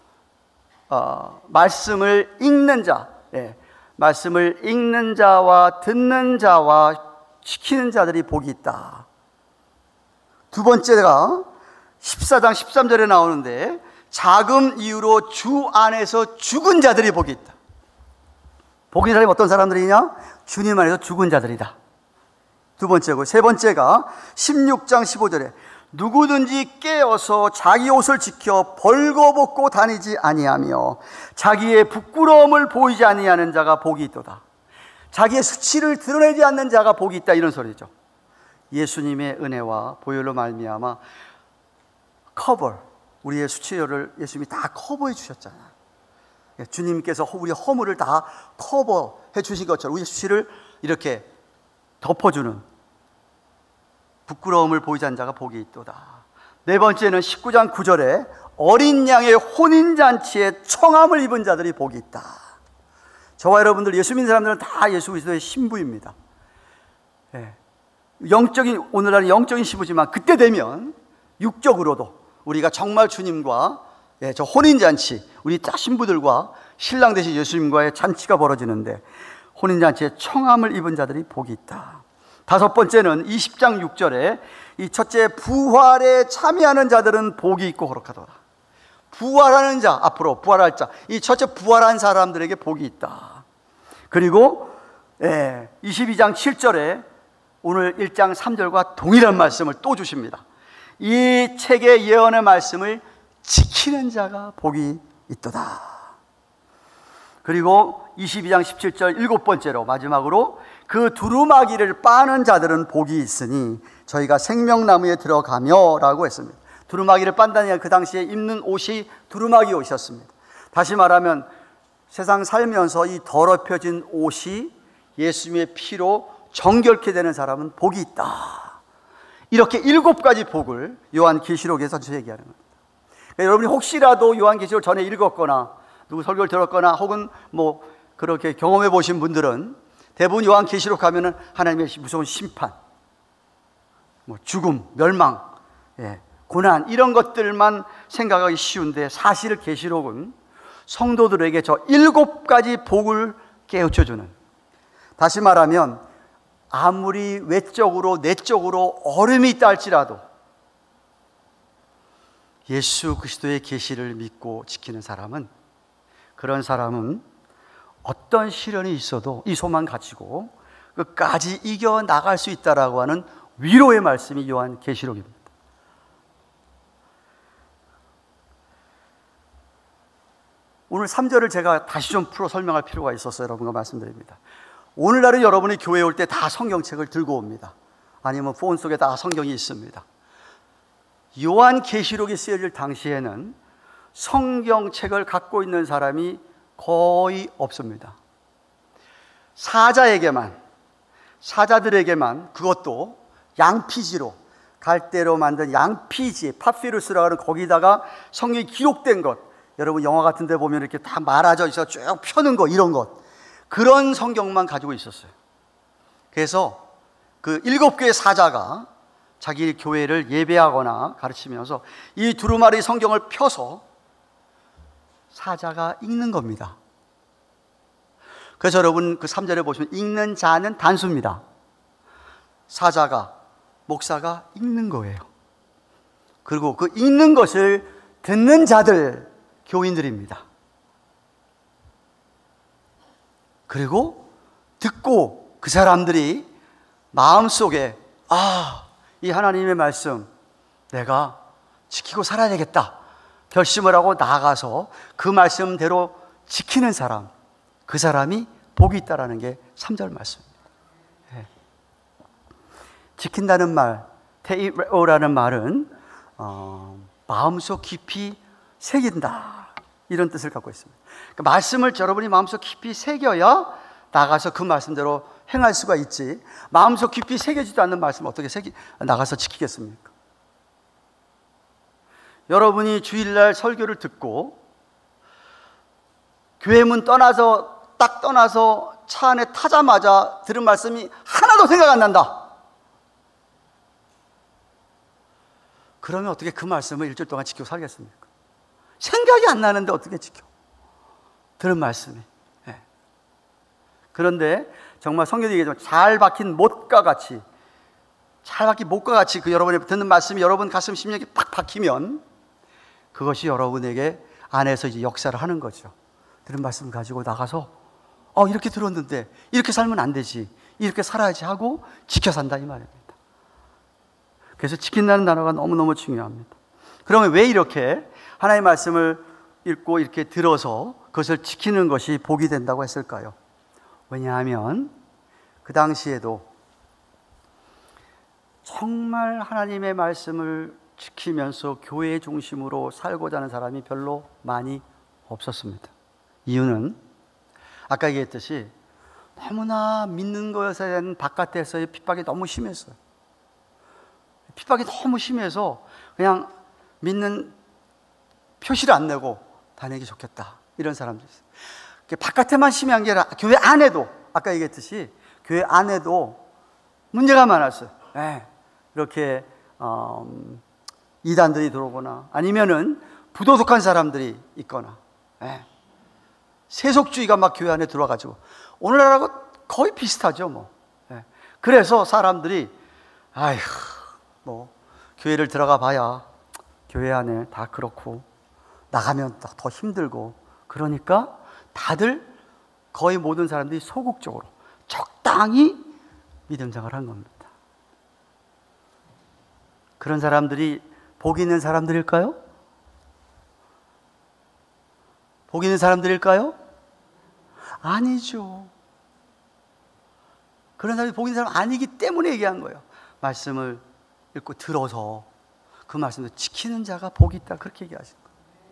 어, 말씀을 읽는 자, 예, 말씀을 읽는 자와 듣는 자와 지키는 자들이 복이 있다. 두 번째가 십사 장 십삼 절에 나오는데, 자금 이유로 주 안에서 죽은 자들이 복이 있다. 복이 있는 사람이 어떤 사람들이냐? 주님 안에서 죽은 자들이다. 두 번째고, 세 번째가 십육 장 십오 절에 누구든지 깨어서 자기 옷을 지켜 벌거벗고 다니지 아니하며 자기의 부끄러움을 보이지 아니하는 자가 복이 있도다. 자기의 수치를 드러내지 않는 자가 복이 있다, 이런 소리죠. 예수님의 은혜와 보혈로 말미암아 커버, 우리의 수치를 예수님이 다 커버해 주셨잖아요. 주님께서 우리의 허물을 다 커버해 주신 것처럼 우리의 수치를 이렇게 덮어주는, 부끄러움을 보이지 않는 자가 복이 있도다. 네 번째는 십구 장 구 절에 어린 양의 혼인잔치에 청함을 입은 자들이 복이 있다. 저와 여러분들, 예수 믿는 사람들은 다 예수 그리스도의 신부입니다. 예. 영적인, 오늘날은 영적인 신부지만 그때 되면 육적으로도 우리가 정말 주님과, 예, 저 혼인잔치, 우리 다 신부들과 신랑 되신 예수님과의 잔치가 벌어지는데, 혼인잔치에 청함을 입은 자들이 복이 있다. 다섯 번째는 이십 장 육 절에 이 첫째, 부활에 참여하는 자들은 복이 있고 거룩하도다. 부활하는 자, 앞으로 부활할 자, 이 첫째 부활한 사람들에게 복이 있다. 그리고 예, 이십이 장 칠 절에 오늘 일 장 삼 절과 동일한 말씀을 또 주십니다. 이 책의 예언의 말씀을 지키는 자가 복이 있도다. 그리고 이십이 장 십칠 절 일곱 번째로, 마지막으로 그 두루마기를 빠는 자들은 복이 있으니 저희가 생명나무에 들어가며 라고 했습니다. 두루마기를 빤다니 그 당시에 입는 옷이 두루마기 옷이었습니다. 다시 말하면 세상 살면서 이 더럽혀진 옷이 예수님의 피로 정결케 되는 사람은 복이 있다. 이렇게 일곱 가지 복을 요한계시록에서 얘기하는 겁니다. 그러니까 여러분이 혹시라도 요한계시록 전에 읽었거나 누구 설교를 들었거나 혹은 뭐 그렇게 경험해 보신 분들은 대부분 요한계시록 하면은 하나님의 무서운 심판, 뭐 죽음, 멸망, 예, 고난, 이런 것들만 생각하기 쉬운데, 사실 계시록은 성도들에게 저 일곱 가지 복을 깨우쳐주는, 다시 말하면 아무리 외적으로 내적으로 어려움이 있다 할지라도 예수 그리스도의 계시를 믿고 지키는 사람은, 그런 사람은 어떤 시련이 있어도 이 소망 가지고 끝까지 이겨나갈 수 있다라고 하는 위로의 말씀이 요한계시록입니다. 오늘 삼 절을 제가 다시 좀 풀어 설명할 필요가 있어서 여러분과 말씀드립니다. 오늘날은 여러분이 교회에 올 때 다 성경책을 들고 옵니다. 아니면 폰 속에 다 성경이 있습니다. 요한계시록이 쓰여질 당시에는 성경책을 갖고 있는 사람이 거의 없습니다. 사자에게만, 사자들에게만, 그것도 양피지로, 갈대로 만든 양피지, 파피루스라고 하는, 거기다가 성경이 기록된 것, 여러분 영화 같은 데 보면 이렇게 다 말아져 있어 쭉 펴는 거, 이런 것, 그런 성경만 가지고 있었어요. 그래서 그 일곱 개의 사자가 자기 교회를 예배하거나 가르치면서 이 두루마리 성경을 펴서 사자가 읽는 겁니다. 그래서 여러분 그 삼 절에 보시면 읽는 자는 단수입니다. 사자가, 목사가 읽는 거예요. 그리고 그 읽는 것을 듣는 자들, 교인들입니다. 그리고 듣고 그 사람들이 마음속에, 아, 이 하나님의 말씀 내가 지키고 살아야 되겠다 결심을 하고 나아가서 그 말씀대로 지키는 사람, 그 사람이 복이 있다라는 게 삼 절 말씀입니다. 네. 지킨다는 말, 테이레오라는 말은 어, 마음속 깊이 새긴다, 이런 뜻을 갖고 있습니다. 그러니까 말씀을 여러분이 마음속 깊이 새겨야 나가서 그 말씀대로 행할 수가 있지, 마음속 깊이 새겨지도 않는 말씀을 어떻게 새기, 나가서 지키겠습니까? 여러분이 주일날 설교를 듣고 교회 문 떠나서 딱 떠나서 차 안에 타자마자 들은 말씀이 하나도 생각 안 난다. 그러면 어떻게 그 말씀을 일주일 동안 지키고 살겠습니까? 생각이 안 나는데 어떻게 지켜? 들은 말씀이. 예. 그런데 정말 성경이 얘기하지만 잘 박힌 못과 같이, 잘 박힌 못과 같이 그 여러분이 듣는 말씀이 여러분 가슴 심령에 팍 박히면 그것이 여러분에게 안에서 이제 역사를 하는 거죠. 들은 말씀 가지고 나가서 어 이렇게 들었는데 이렇게 살면 안 되지, 이렇게 살아야지 하고 지켜 산다 이 말입니다. 그래서 지킨다는 단어가 너무너무 중요합니다. 그러면 왜 이렇게 하나님의 말씀을 읽고 이렇게 들어서 그것을 지키는 것이 복이 된다고 했을까요? 왜냐하면 그 당시에도 정말 하나님의 말씀을 지키면서 교회 중심으로 살고자 하는 사람이 별로 많이 없었습니다. 이유는 아까 얘기했듯이 너무나 믿는 것에 대한 바깥에서의 핍박이 너무 심했어요. 핍박이 너무 심해서 그냥 믿는 표시를 안 내고 다니기 좋겠다 이런 사람들이 있어요. 바깥에만 심한 게 아니라 교회 안에도 아까 얘기했듯이 교회 안에도 문제가 많았어요. 네. 이렇게 어, 이단들이 들어오거나 아니면은 부도덕한 사람들이 있거나 네. 세속주의가 막 교회 안에 들어와가지고 오늘날하고 거의 비슷하죠 뭐. 네. 그래서 사람들이 아휴 뭐 교회를 들어가 봐야 교회 안에 다 그렇고 나가면 더 힘들고 그러니까 다들 거의 모든 사람들이 소극적으로 적당히 믿음 생활을 한 겁니다. 그런 사람들이 복 있는 사람들일까요? 복 있는 사람들일까요? 아니죠. 그런 사람이 복 있는 사람 아니기 때문에 얘기한 거예요. 말씀을 읽고 들어서 그 말씀을 지키는 자가 복이 있다 그렇게 얘기하신 거예요.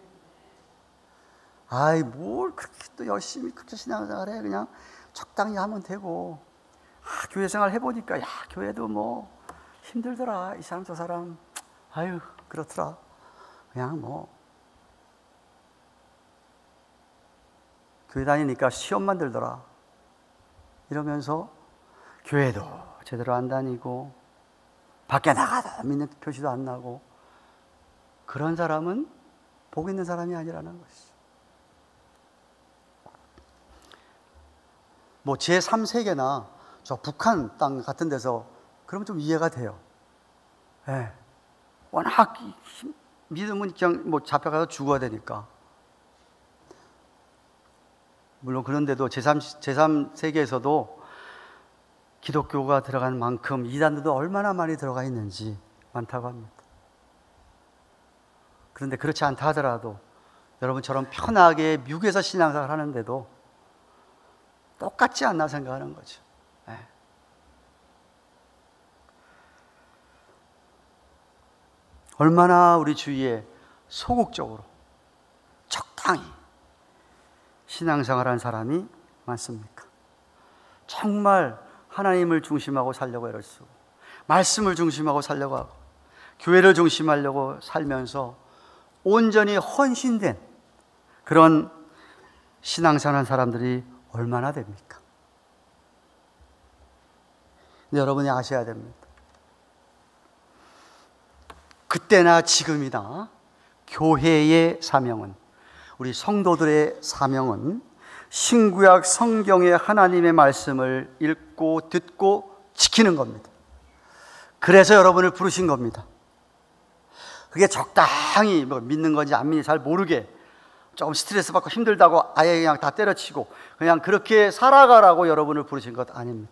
아이 뭘 그렇게 또 열심히 그렇게 신앙생활 해. 그냥 적당히 하면 되고 아, 교회 생활 해보니까 야 교회도 뭐 힘들더라. 이 사람 저 사람 아유 그렇더라. 그냥 뭐 교회 다니니까 시험만 들더라. 이러면서 교회도 제대로 안 다니고 밖에 나가도 믿는 표시도 안 나고 그런 사람은 복 있는 사람이 아니라는 것이죠. 뭐 제삼 세계나 저 북한 땅 같은 데서 그러면 좀 이해가 돼요. 예. 워낙 믿음은 그냥 뭐 잡혀가서 죽어야 되니까. 물론 그런데도 제삼, 제삼 세계에서도 기독교가 들어간 만큼 이단들도 얼마나 많이 들어가 있는지 많다고 합니다. 그런데 그렇지 않다 하더라도 여러분처럼 편하게 미국에서 신앙생활 하는데도 똑같지 않나 생각하는 거죠. 네. 얼마나 우리 주위에 소극적으로 적당히 신앙생활하는 사람이 많습니까? 정말 하나님을 중심하고 살려고 애를 쓰고 말씀을 중심하고 살려고 하고 교회를 중심하려고 살면서 온전히 헌신된 그런 신앙생활하는 사람들이 얼마나 됩니까? 근데 여러분이 아셔야 됩니다. 그때나 지금이나 교회의 사명은, 우리 성도들의 사명은 신구약 성경의 하나님의 말씀을 읽고 듣고 지키는 겁니다. 그래서 여러분을 부르신 겁니다. 그게 적당히 뭐 믿는 건지 안 믿는지 잘 모르게 조금 스트레스 받고 힘들다고 아예 그냥 다 때려치고 그냥 그렇게 살아가라고 여러분을 부르신 것 아닙니다.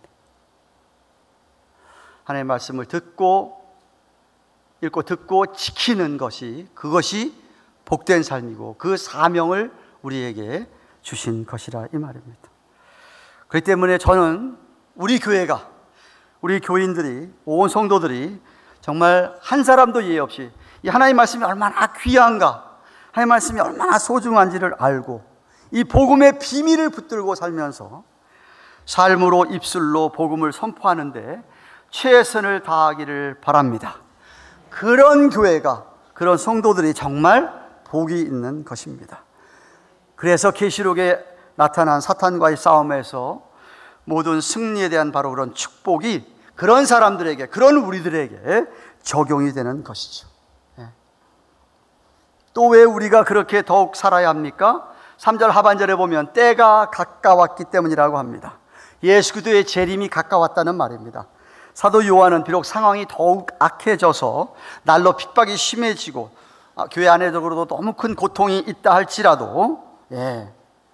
하나님의 말씀을 듣고 읽고 듣고 지키는 것이, 그것이 복된 삶이고 그 사명을 우리에게 주신 것이라 이 말입니다. 그렇기 때문에 저는 우리 교회가, 우리 교인들이, 온 성도들이 정말 한 사람도 예외 없이 이 하나님의 말씀이 얼마나 귀한가, 하나님의 말씀이 얼마나 소중한지를 알고 이 복음의 비밀을 붙들고 살면서 삶으로 입술로 복음을 선포하는데 최선을 다하기를 바랍니다. 그런 교회가, 그런 성도들이 정말 복이 있는 것입니다. 그래서 계시록에 나타난 사탄과의 싸움에서 모든 승리에 대한 바로 그런 축복이 그런 사람들에게, 그런 우리들에게 적용이 되는 것이죠. 또 왜 우리가 그렇게 더욱 살아야 합니까? 삼 절 하반절에 보면 때가 가까웠기 때문이라고 합니다. 예수 그리스도의 재림이 가까웠다는 말입니다. 사도 요한은 비록 상황이 더욱 악해져서 날로 핍박이 심해지고 아, 교회 안에도 너무 큰 고통이 있다 할지라도 예,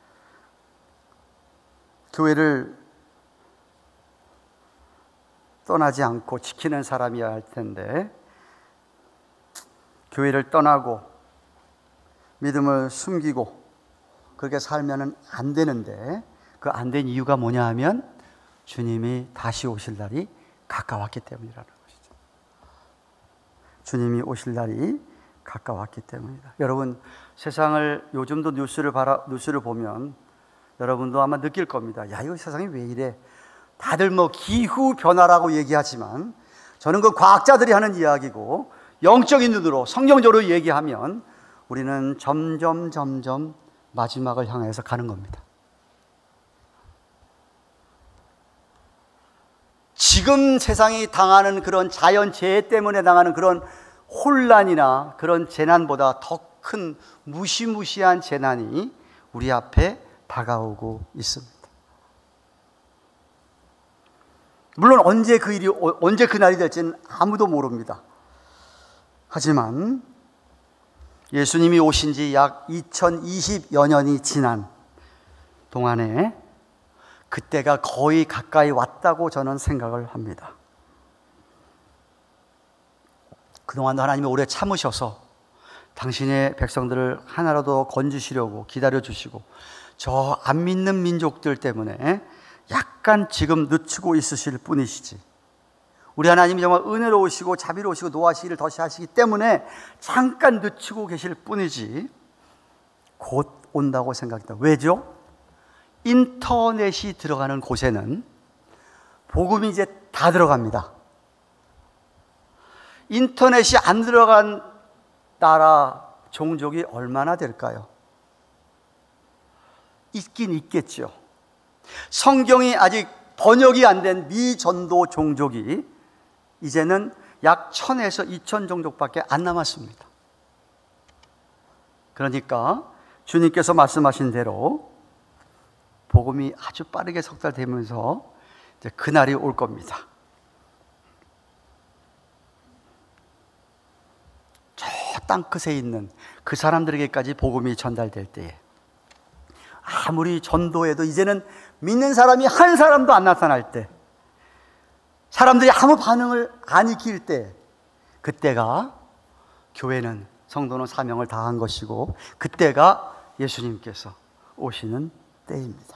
교회를 떠나지 않고 지키는 사람이어야 할 텐데 교회를 떠나고 믿음을 숨기고 그렇게 살면 안 되는데 그 안 된 이유가 뭐냐 하면 주님이 다시 오실 날이 가까웠기 때문이라는 것이죠. 주님이 오실 날이 가까웠기 때문이다. 여러분, 세상을 요즘도 뉴스를 바라, 뉴스를 보면 여러분도 아마 느낄 겁니다. 야, 이거 세상이 왜 이래? 다들 뭐 기후 변화라고 얘기하지만 저는 그 과학자들이 하는 이야기고 영적인 눈으로 성경적으로 얘기하면 우리는 점점 점점 마지막을 향해서 가는 겁니다. 지금 세상이 당하는 그런 자연재해 때문에 당하는 그런 혼란이나 그런 재난보다 더 큰 무시무시한 재난이 우리 앞에 다가오고 있습니다. 물론 언제 그 일이, 언제 그 날이 될지는 아무도 모릅니다. 하지만 예수님이 오신 지 약 이천이십여 년이 지난 동안에 그때가 거의 가까이 왔다고 저는 생각을 합니다. 그동안도 하나님이 오래 참으셔서 당신의 백성들을 하나라도 건지시려고 기다려주시고 저 안 믿는 민족들 때문에 약간 지금 늦추고 있으실 뿐이시지, 우리 하나님이 정말 은혜로우시고 자비로우시고 노하시기를 더시 하시기 때문에 잠깐 늦추고 계실 뿐이지 곧 온다고 생각합니다. 왜죠? 인터넷이 들어가는 곳에는 복음이 이제 다 들어갑니다. 인터넷이 안 들어간 나라 종족이 얼마나 될까요? 있긴 있겠죠. 성경이 아직 번역이 안 된 미전도 종족이 이제는 약 천에서 이천 종족밖에 안 남았습니다. 그러니까 주님께서 말씀하신 대로 복음이 아주 빠르게 석달되면서 이제 그날이 올 겁니다. 저 땅끝에 있는 그 사람들에게까지 복음이 전달될 때에 아무리 전도해도 이제는 믿는 사람이 한 사람도 안 나타날 때, 사람들이 아무 반응을 안 익힐 때, 그때가 교회는, 성도는 사명을 다한 것이고 그때가 예수님께서 오시는 때입니다.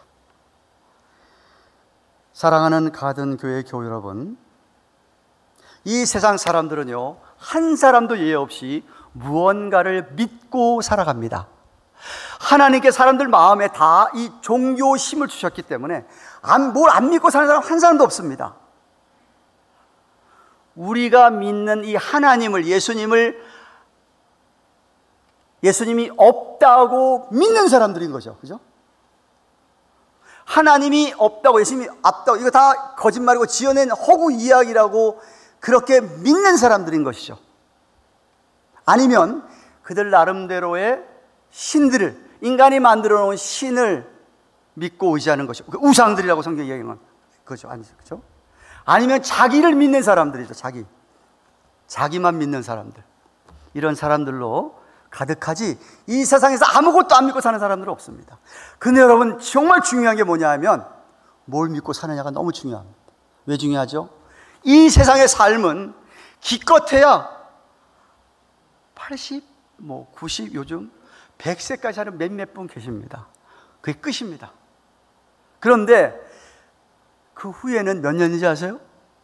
사랑하는 가든 교회 교회 여러분, 이 세상 사람들은요 한 사람도 예외 없이 무언가를 믿고 살아갑니다. 하나님께 사람들 마음에 다 이 종교심을 주셨기 때문에 뭘 안 믿고 사는 사람 한 사람도 없습니다. 우리가 믿는 이 하나님을, 예수님을, 예수님이 없다고 믿는 사람들인 거죠. 그죠? 하나님이 없다고, 예수님이 없다고, 이거 다 거짓말이고 지어낸 허구 이야기라고 그렇게 믿는 사람들인 것이죠. 아니면 그들 나름대로의 신들을, 인간이 만들어 놓은 신을 믿고 의지하는 것이죠. 우상들이라고 성경이 이야기하는 거죠. 아니죠. 그죠? 아니면 자기를 믿는 사람들이죠. 자기. 자기만 믿는 사람들. 이런 사람들로 가득하지 이 세상에서 아무것도 안 믿고 사는 사람들은 없습니다. 근데 여러분, 정말 중요한 게 뭐냐 하면 뭘 믿고 사느냐가 너무 중요합니다. 왜 중요하죠? 이 세상의 삶은 기껏해야 팔십, 뭐 구십, 요즘 백 세까지 하는 몇몇 분 계십니다. 그게 끝입니다. 그런데 그 후에는 몇 년인지 아세요?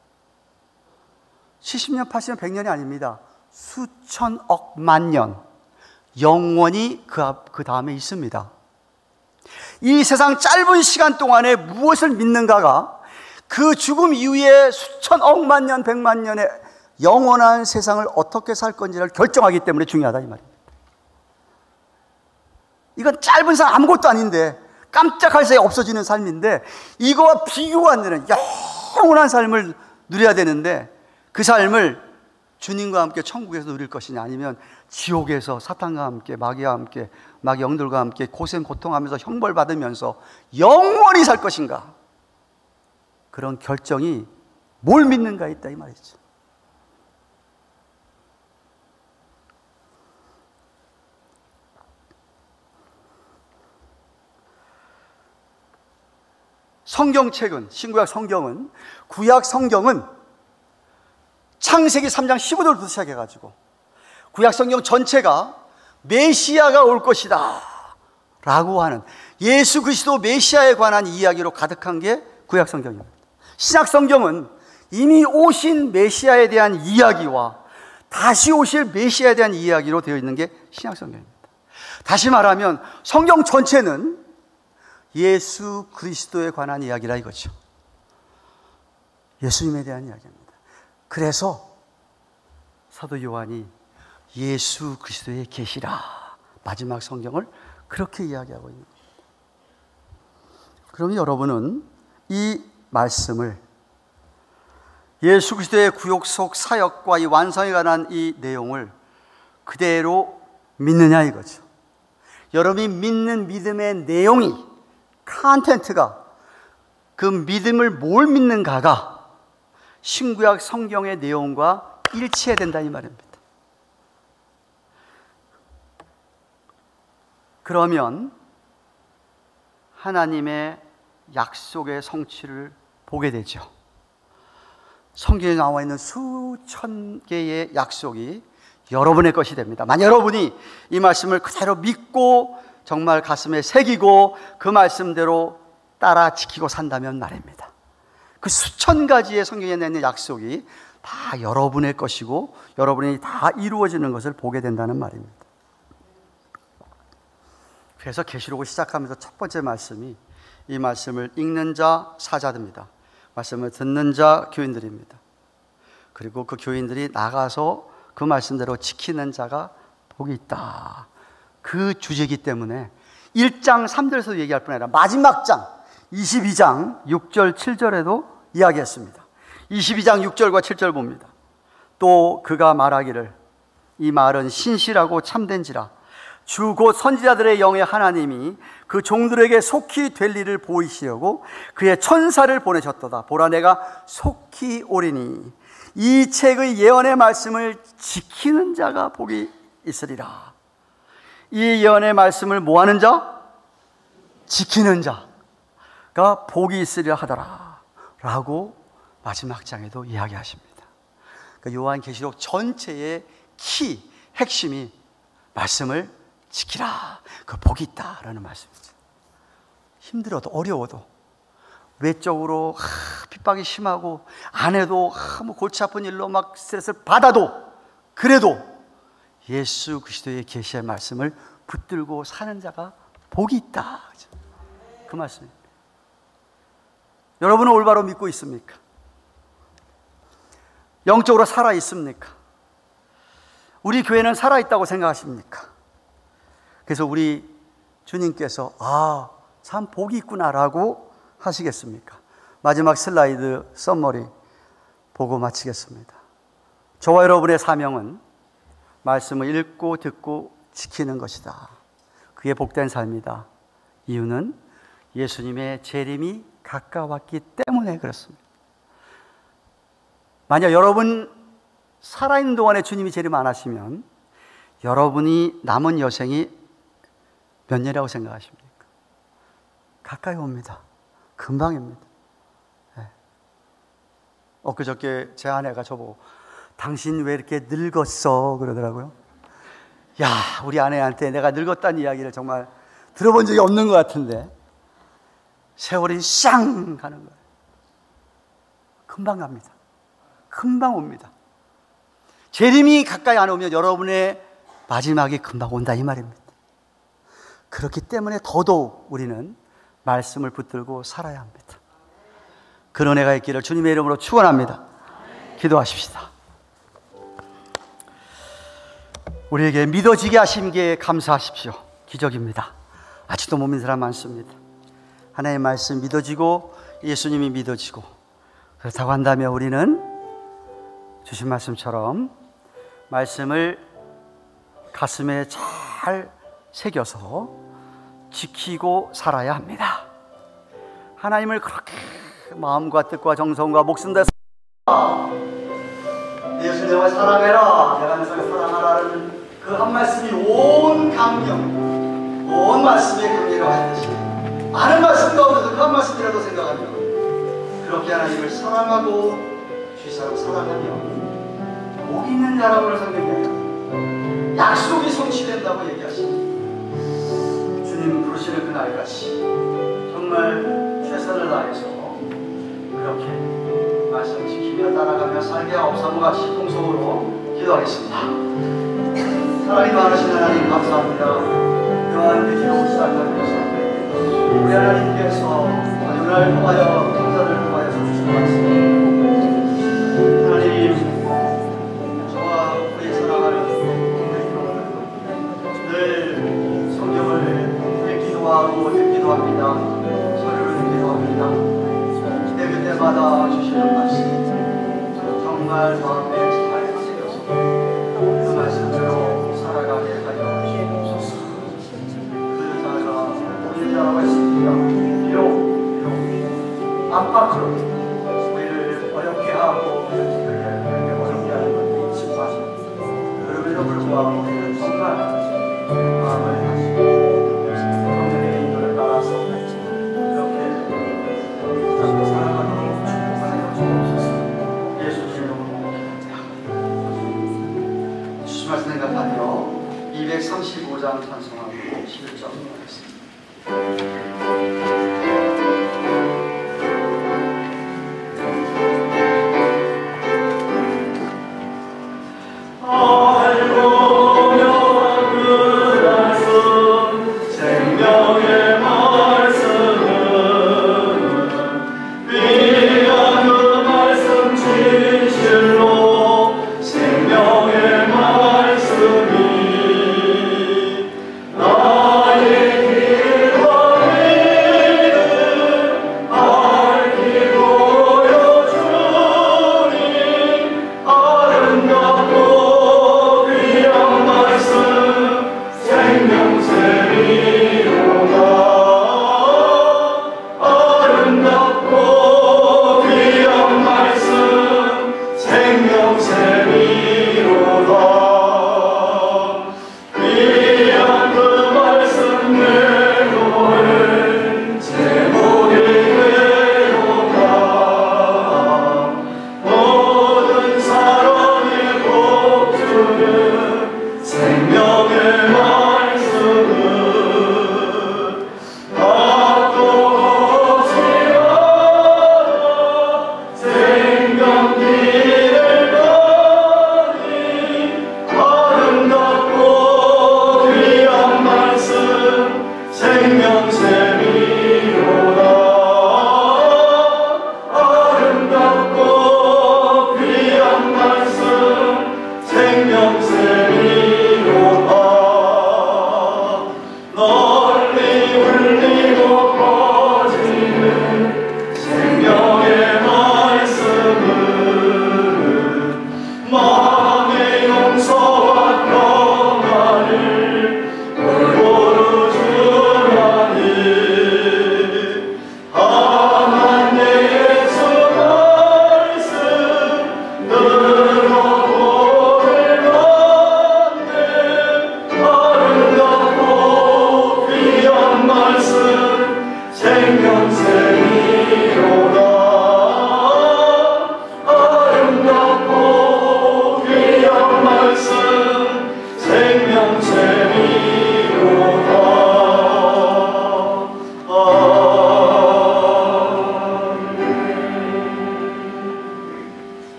칠십 년, 팔십 년, 백 년이 아닙니다. 수천억 만 년 영원히 그, 앞, 그 다음에 있습니다. 이 세상 짧은 시간 동안에 무엇을 믿는가가 그 죽음 이후에 수천억만 년, 백만 년의 영원한 세상을 어떻게 살 건지를 결정하기 때문에 중요하다 이 말입니다. 이건 짧은 삶 아무것도 아닌데 깜짝할 사이에 없어지는 삶인데 이거와 비교가 안 되는 영원한 삶을 누려야 되는데 그 삶을 주님과 함께 천국에서 누릴 것이냐, 아니면 지옥에서 사탄과 함께, 마귀와 함께, 마귀 영들과 함께 고생 고통하면서 형벌 받으면서 영원히 살 것인가? 그런 결정이 뭘 믿는가 있다 이 말이죠. 성경책은, 신구약 성경은, 구약 성경은 창세기 삼 장 십오 절부터 시작해가지고 구약 성경 전체가 메시아가 올 것이다 라고 하는, 예수 그리스도 메시아에 관한 이야기로 가득한 게 구약 성경입니다. 신약 성경은 이미 오신 메시아에 대한 이야기와 다시 오실 메시아에 대한 이야기로 되어 있는 게 신약 성경입니다. 다시 말하면 성경 전체는 예수 그리스도에 관한 이야기라 이거죠. 예수님에 대한 이야기입니다. 그래서 사도 요한이 예수 그리스도의 계시라, 마지막 성경을 그렇게 이야기하고 있는 겁니다. 그럼 여러분은 이 말씀을, 예수 그리스도의 구속 사역과 이 완성에 관한 이 내용을 그대로 믿느냐 이거죠. 여러분이 믿는 믿음의 내용이, 컨텐트가, 그 믿음을 뭘 믿는가가 신구약 성경의 내용과 일치해야 된다 이 말입니다. 그러면 하나님의 약속의 성취를 보게 되죠. 성경에 나와 있는 수천 개의 약속이 여러분의 것이 됩니다. 만약 여러분이 이 말씀을 그대로 믿고 정말 가슴에 새기고 그 말씀대로 따라 지키고 산다면 말입니다. 그 수천 가지의 성경에 있는 약속이 다 여러분의 것이고 여러분이 다 이루어지는 것을 보게 된다는 말입니다. 그래서 계시록을 시작하면서 첫 번째 말씀이, 이 말씀을 읽는 자 사자들입니다. 말씀을 듣는 자 교인들입니다. 그리고 그 교인들이 나가서 그 말씀대로 지키는 자가 복이 있다. 그 주제이기 때문에 일 장 삼 절에서 얘기할 뿐 아니라 마지막 장 이십이 장 육 절 칠 절에도 이야기했습니다. 이십이 장 육 절과 칠 절 봅니다. 또 그가 말하기를, 이 말은 신실하고 참된지라, 주 곧 선지자들의 영의 하나님이 그 종들에게 속히 될 일을 보이시려고 그의 천사를 보내셨도다. 보라, 내가 속히 오리니 이 책의 예언의 말씀을 지키는 자가 복이 있으리라. 이 예언의 말씀을 뭐하는 자? 지키는 자가 복이 있으리라 하더라 라고 마지막 장에도 이야기하십니다. 그러니까 요한계시록 전체의 키, 핵심이 말씀을 지키라, 그 복이 있다라는 말씀이죠. 힘들어도 어려워도, 외적으로 하, 핍박이 심하고 아내도 하, 뭐 골치 아픈 일로 막 스트레스를 받아도, 그래도 예수 그리스도의 계시의 말씀을 붙들고 사는 자가 복이 있다, 그 말씀입니다. 여러분은 올바로 믿고 있습니까? 영적으로 살아 있습니까? 우리 교회는 살아 있다고 생각하십니까? 그래서 우리 주님께서 아, 참 복이 있구나라고 하시겠습니까? 마지막 슬라이드 썸머리 보고 마치겠습니다. 저와 여러분의 사명은 말씀을 읽고 듣고 지키는 것이다. 그게 복된 삶이다. 이유는 예수님의 재림이 가까웠기 때문에 그렇습니다. 만약 여러분 살아있는 동안에 주님이 재림 안 하시면 여러분이 남은 여생이 몇 년이라고 생각하십니까? 가까이 옵니다. 금방입니다. 네. 엊그저께 제 아내가 저보고 당신 왜 이렇게 늙었어? 그러더라고요. 야, 우리 아내한테 내가 늙었다는 이야기를 정말 들어본 적이 없는 것 같은데 세월이 쌍 가는 거예요. 금방 갑니다. 금방 옵니다. 재림이 가까이 안 오면 여러분의 마지막이 금방 온다 이 말입니다. 그렇기 때문에 더더욱 우리는 말씀을 붙들고 살아야 합니다. 그런 은혜가 있기를 주님의 이름으로 축원합니다. 기도하십시다. 우리에게 믿어지게 하신 게 감사하십시오. 기적입니다. 아직도 못 믿는 사람 많습니다. 하나님의 말씀 믿어지고 예수님이 믿어지고, 그렇다고 한다면 우리는 주신 말씀처럼 말씀을 가슴에 잘 새겨서 지키고 살아야 합니다. 하나님을 그렇게 마음과 뜻과 정성과 목숨 다해서 내 예수 내가 사랑해라, 내가 내 사랑 사랑하라는 그 한 말씀이 온 강경, 온 말씀의 강계로 하듯이 많은 말씀 가운데서 그 한 말씀이라도 생각하며 그렇게 하나님을 사랑하고 주사람 사랑하며 복 있는 자라고를 상대하여 약속이 성취된다고 얘기하시니 주님 부르시는 그날까지 정말 최선을 다해서 그렇게 말씀 지키며 따라가며 살게 하옵소서. 같이 통성으로 기도하겠습니다. 사랑이 많으신 하나님 감사합니다. 요한의 기록을 시작하면서 우리 하나님께서 오늘날 통하여 통사를 통하여서 주신 말씀 하나님 저와 우리 사랑하는 늘 성경을 읽기도 하고 듣기도 합니다. 서류를 듣기도 합니다. 그때 그때마다 주시는 말씀 정말 마음에 잘 새겨서 그 말씀대로 살아가게 하여 주시옵소서. 그 자가 우리 자라고 했습니다. 비록 비록 안팎으로 우리를 어렵게 하고 그렇게 어렵게 하는 것도 있지만 그럼에도 불구하고 우리는 정말 마음을 다시고 성령의 인도를 따라서 그렇게 살아가도록 축복하여 주옵소서. 예수 이름으로 기도합니다. 주신 말씀 생각하며 이백삼십오 장 찬송하고 십일 절 하겠습니다. 나의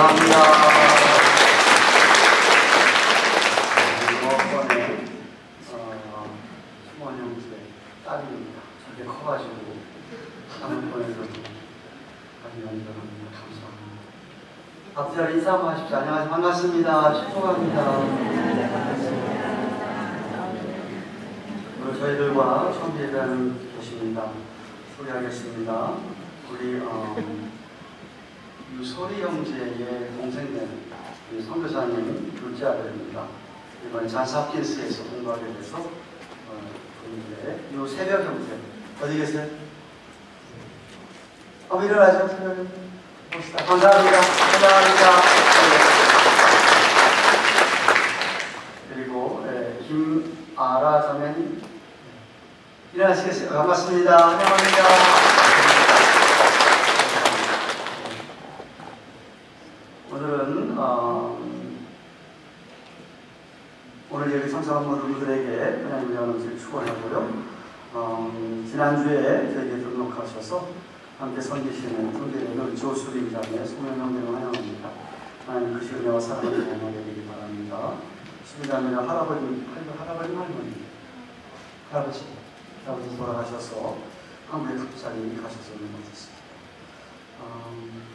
감사합니다. 이번에 어, 수원 형제 딸입니다. 저게 커가지고 하는 번에도 아주 연결합니다. 감사합니다. 앞자리 인사 한번 하십시오. 안녕하세요. 반갑습니다. 축복합니다. 오늘 저희들과 처음 예배하는 계십니다. 소개하겠습니다. 우리 어, 유소리 형제의 동생된 선교사님 둘째 아들입니다. 이번에 잔스홉킨스에서 공부하게 돼서 어, 있는데 유새벽 형제 어디 계세요? 한번 일어나죠. 봅시다. 감사합니다. 감사합니다. 그리고 네, 김아라 자매님 일어나시겠어요? 반갑습니다. 환영합니다. 오늘은 어, 오늘 여기 참석한 모든 분들에게 하나님의 연합을 축원하고요. 어, 지난주에 저에게 등록하셔서 함께 섬기시는 분들에는 조수림 자매 소명명대로 환영합니다. 하나님 그 시간에와 사랑을 경험하게 되기 바랍니다. 수리자매는 할아버지, 할아버지 할머니, 할아버지, 할아버지 돌아가셔서 한국에 갑자기 가셔서 있는 것 같습니다. 어,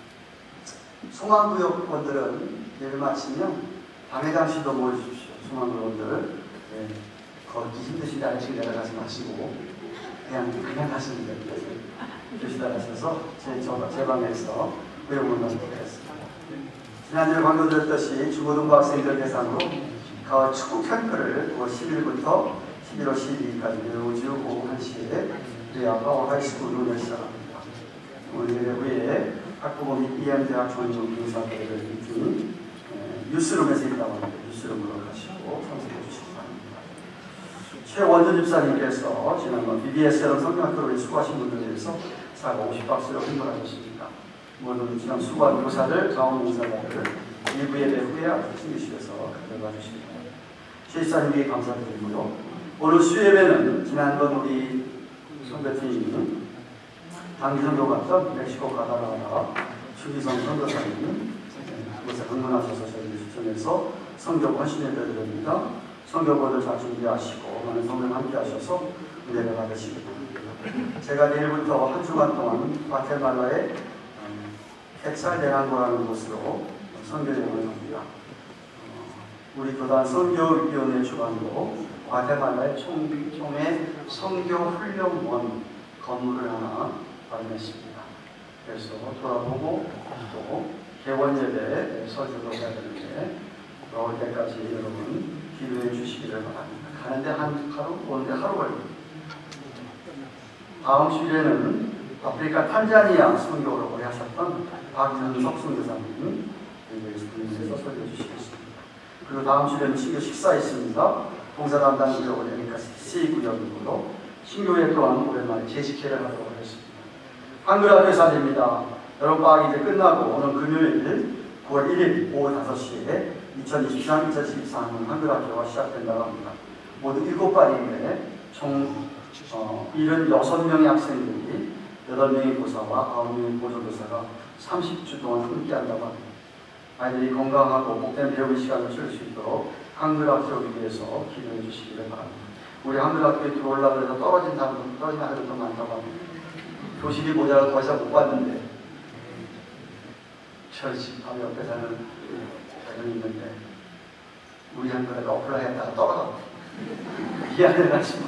소망구역원들은 예를 마치면 밤에 잠시도 모여주십시오. 소망구역원들 네, 걷기 힘드신데 아래층 내려가지 마시고 그냥 그냥 가시면 됩니다. 교시다 가셔서 제, 저, 제 방에서 구역을 마치겠습니다. 지난주에 광고드렸듯이 중고등부 학생들 대상으로 가을 축구 캠프를 구월 십일부터 십일월 십이일까지 매주 오후 한 시에 우리 아빠 하이스쿨로 시작합니다. 오늘 예배 후에 학부모 및 이엠대학 전용 인사들을 미팅 뉴스룸에서 있다고 합니다. 뉴스룸으로 가시고 참석해 주시기 바랍니다. 최원준 집사님께서 지난번 비비에스랑 성경학교를 수고하신 분들에 대해서 사백오십 박스를 선물하셨습니다. 모든 지난 수고한 교사들, 자원봉사자들 일부 예배 후에 아주 챙기시면서 가져가 주시기 바랍니다. 최 집사님께 감사드리고요. 오늘 수예배는 지난번 우리 선배팀이 단기 선교 갔던 멕시코 가다라가 추기성 선교사님 그곳에 방문하셔서 저희를 추천해서 선교 헌신 예배를 드립니다. 선교본을 잘 준비하시고 많은 성령 함께 하셔서 은혜를 받으시기 바랍니다. 제가 내일부터 한 주간 동안 과테말라의 ketsal대랑고라는 곳으로 선교 여행을 합니다. 우리 교단 선교위원회 주관으로 과테말라의 총, 총의 선교훈련원 건물을 하나 마련했습니다. 그래서 돌아보고 또 개원 예배 서주로 해야 되는데 돌아올 때까지 여러분 기도해 주시기를 바랍니다. 가는데 한 하루, 오는데 하루 걸립니다. 다음 주일에는 아프리카 탄자니아 선교를 오래 하셨던 박현석 선교사님 여기에서 설교해 주시겠습니다. 그리고 다음 주일에는 신교 식사 있습니다. 봉사 담당 구역을 여기까 씨 구역으로 신교회 또한 오랜만에 재직회를 하도록 하겠습니다. 한글학교 사입니다. 여러분 방학 이제 끝나고 오늘 금요일 구월 일일 오후 다섯 시에 이천이십삼 이천십사 학년 한글학교가 시작된다고 합니다. 모두 일곱 반인데 총 어, 칠십육 명의 학생들이 여덟 명의 교사와 아홉 명의 보조교사가 삼십 주 동안 함께한다고 합니다. 아이들이 건강하고 복된 배우는 시간을 쓸 수 있도록 한글학교를 위해서 기도해 주시기를 바랍니다. 우리 한글학교에 들어오려고 해서 떨어진 사람도 떨어진 아이들도 더 많다고 합니다. 교실이 모자라서 더 이상 못 봤는데 저희 집 바로 옆에 사는 자녀이 있는데 우리 한글학교 어플라이 했다가 떨어져 미안해가지고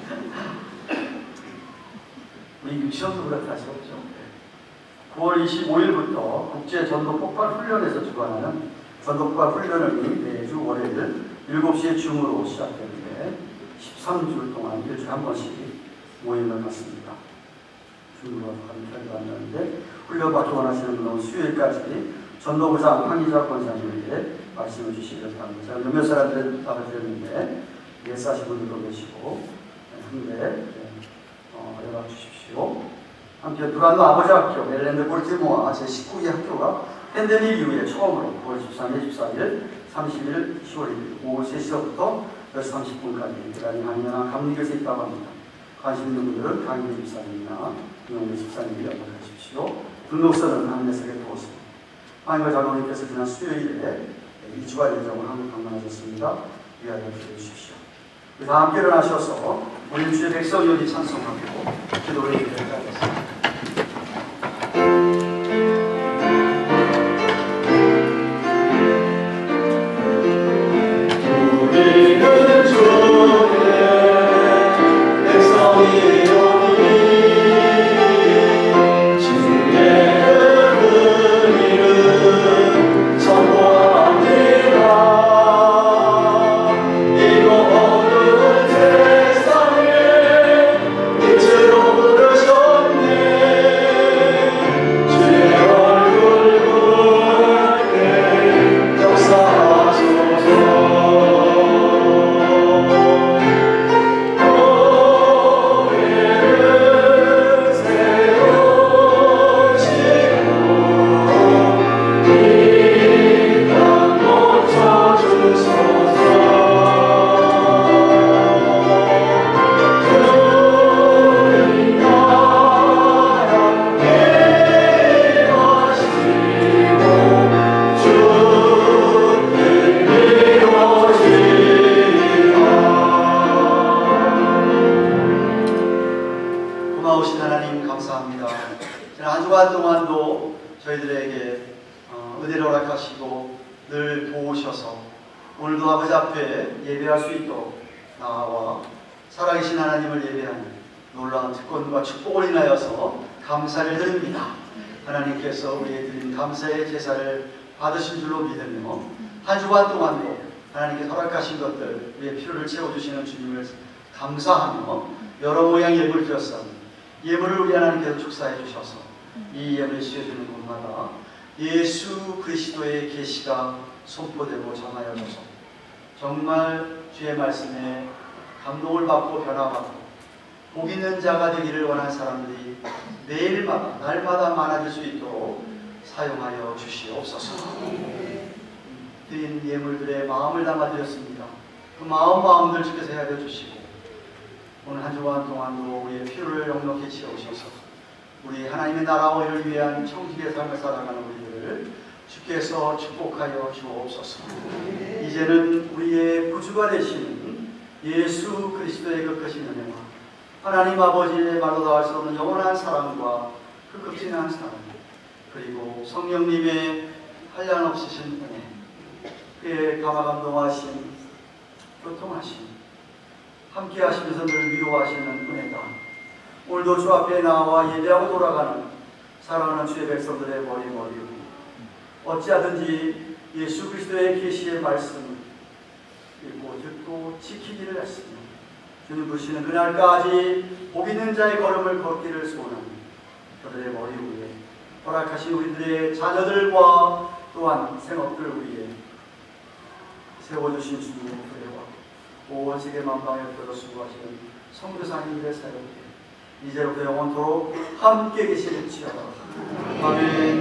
우리 유치원도 그렇다 하시겠죠. 구월 이십오일부터 국제전도 폭발 훈련에서 주관하는 전도 폭발 훈련을 매주 월요일 일곱 시에 줌으로 시작되는데 십삼 주 동안 일주일에 한 번씩 모임을 갖습니다. 줌으로 하는 편도 안 나는데 훈련 받기 원하시는 분은 수요일까지 전도부장 황희자 권사님에게 말씀을 주시기를 바랍니다. 제가 몇몇 사람들 답을 드렸는데 예사하신 분들도 계시고 한데 어, 연락 주십시오. 한편 두란노 아버지 학교 멜랜드 볼티모어 제십구 기 학교가 팬데믹 이후에 처음으로 구월 십삼일, 십사일, 삼십일, 시월 일일 오후 세 시부터 열 시 삼십 분까지 대단히 강연한 감리교에서 있다고 합니다. 관심 있는 분들은 강민 집사님이나 김용래 집사님이 연락하십시오. 등록서는 안내석에 두었습니다. 하나님과 장로님께서 지난 수요일에 이 주간 예정을 한국 방문하셨습니다. 위하여 기도해 주십시오. 다 함께 일어나셔서 우리 주의 백성연이 찬송하고 기도를 드리겠습니다. 우리는 주의 백성이오니 주의 그 이름 선포합니다. 이곳 어두운 세상에 빛으로 부르셨네. 주의 얼굴 붉게 역사하소서. 고마우신 하나님 감사합니다. 지난 한 주간 동안도 저희들에게 어, 은혜를 허락하시고 늘 도우셔서 오늘도 아버지 앞에 예배할 수 있도록 나와 살아계신 하나님을 예배하는 놀라운 특권과 축복을 인하여서 감사를 드립니다. 하나님께서 우리의 드린 감사의 제사를 받으신 줄로 믿으며 한 주간 동안도 하나님께서 허락하신 것들 우리의 필요를 채워주시는 주님을 감사하며 여러 모양 예물을 드렸사옵니다. 예물을 우리 하나님께서 축사해 주셔서 이 예물을 씌워주는 곳마다 예수 그리스도의 계시가 선포되고 전하여져서 정말 주의 말씀에 감동을 받고 변화받고 복 있는 자가 되기를 원하는 사람들이 매일마다 날마다 많아질 수 있도록 사용하여 주시옵소서. 드린 예물들의 마음을 담아드렸습니다. 그 마음 마음들 주께서 헤아려 주시고 오늘 한 주간 동안도 우리의 필요를 넉넉히 채우셔서 우리 하나님의 나라와 이를 위한 청지기의 삶을 살아가는 우리들을 주께서 축복하여 주옵소서. 이제는 우리의 구주가 되시는 예수 그리스도의 그 크신 은혜와 하나님 아버지의 말로 다할 수 없는 영원한 사랑과 그 극진한 사랑 그리고 성령님의 한량없으신 은혜 그의 감화감동하심 교통하심 함께 하시면서 늘 위로하시는 은혜가 오늘도 주 앞에 나와 예배하고 돌아가는 사랑하는 주의 백성들의 머리 머리 위 어찌하든지 예수 그리스도의 계시의 말씀 읽고 듣고 지키기를 했으며 주님 부르시는 그날까지 복 있는 자의 걸음을 걷기를 소원하니 그들의 머리 위에 허락하신 우리들의 자녀들과 또한 생업들 위에 세워주신 주님의 은혜와 오직의 만방에 펴서 수고하시는 선교사님들의 사역에 이제로부터 영원토록 함께 계실지어다. 아멘.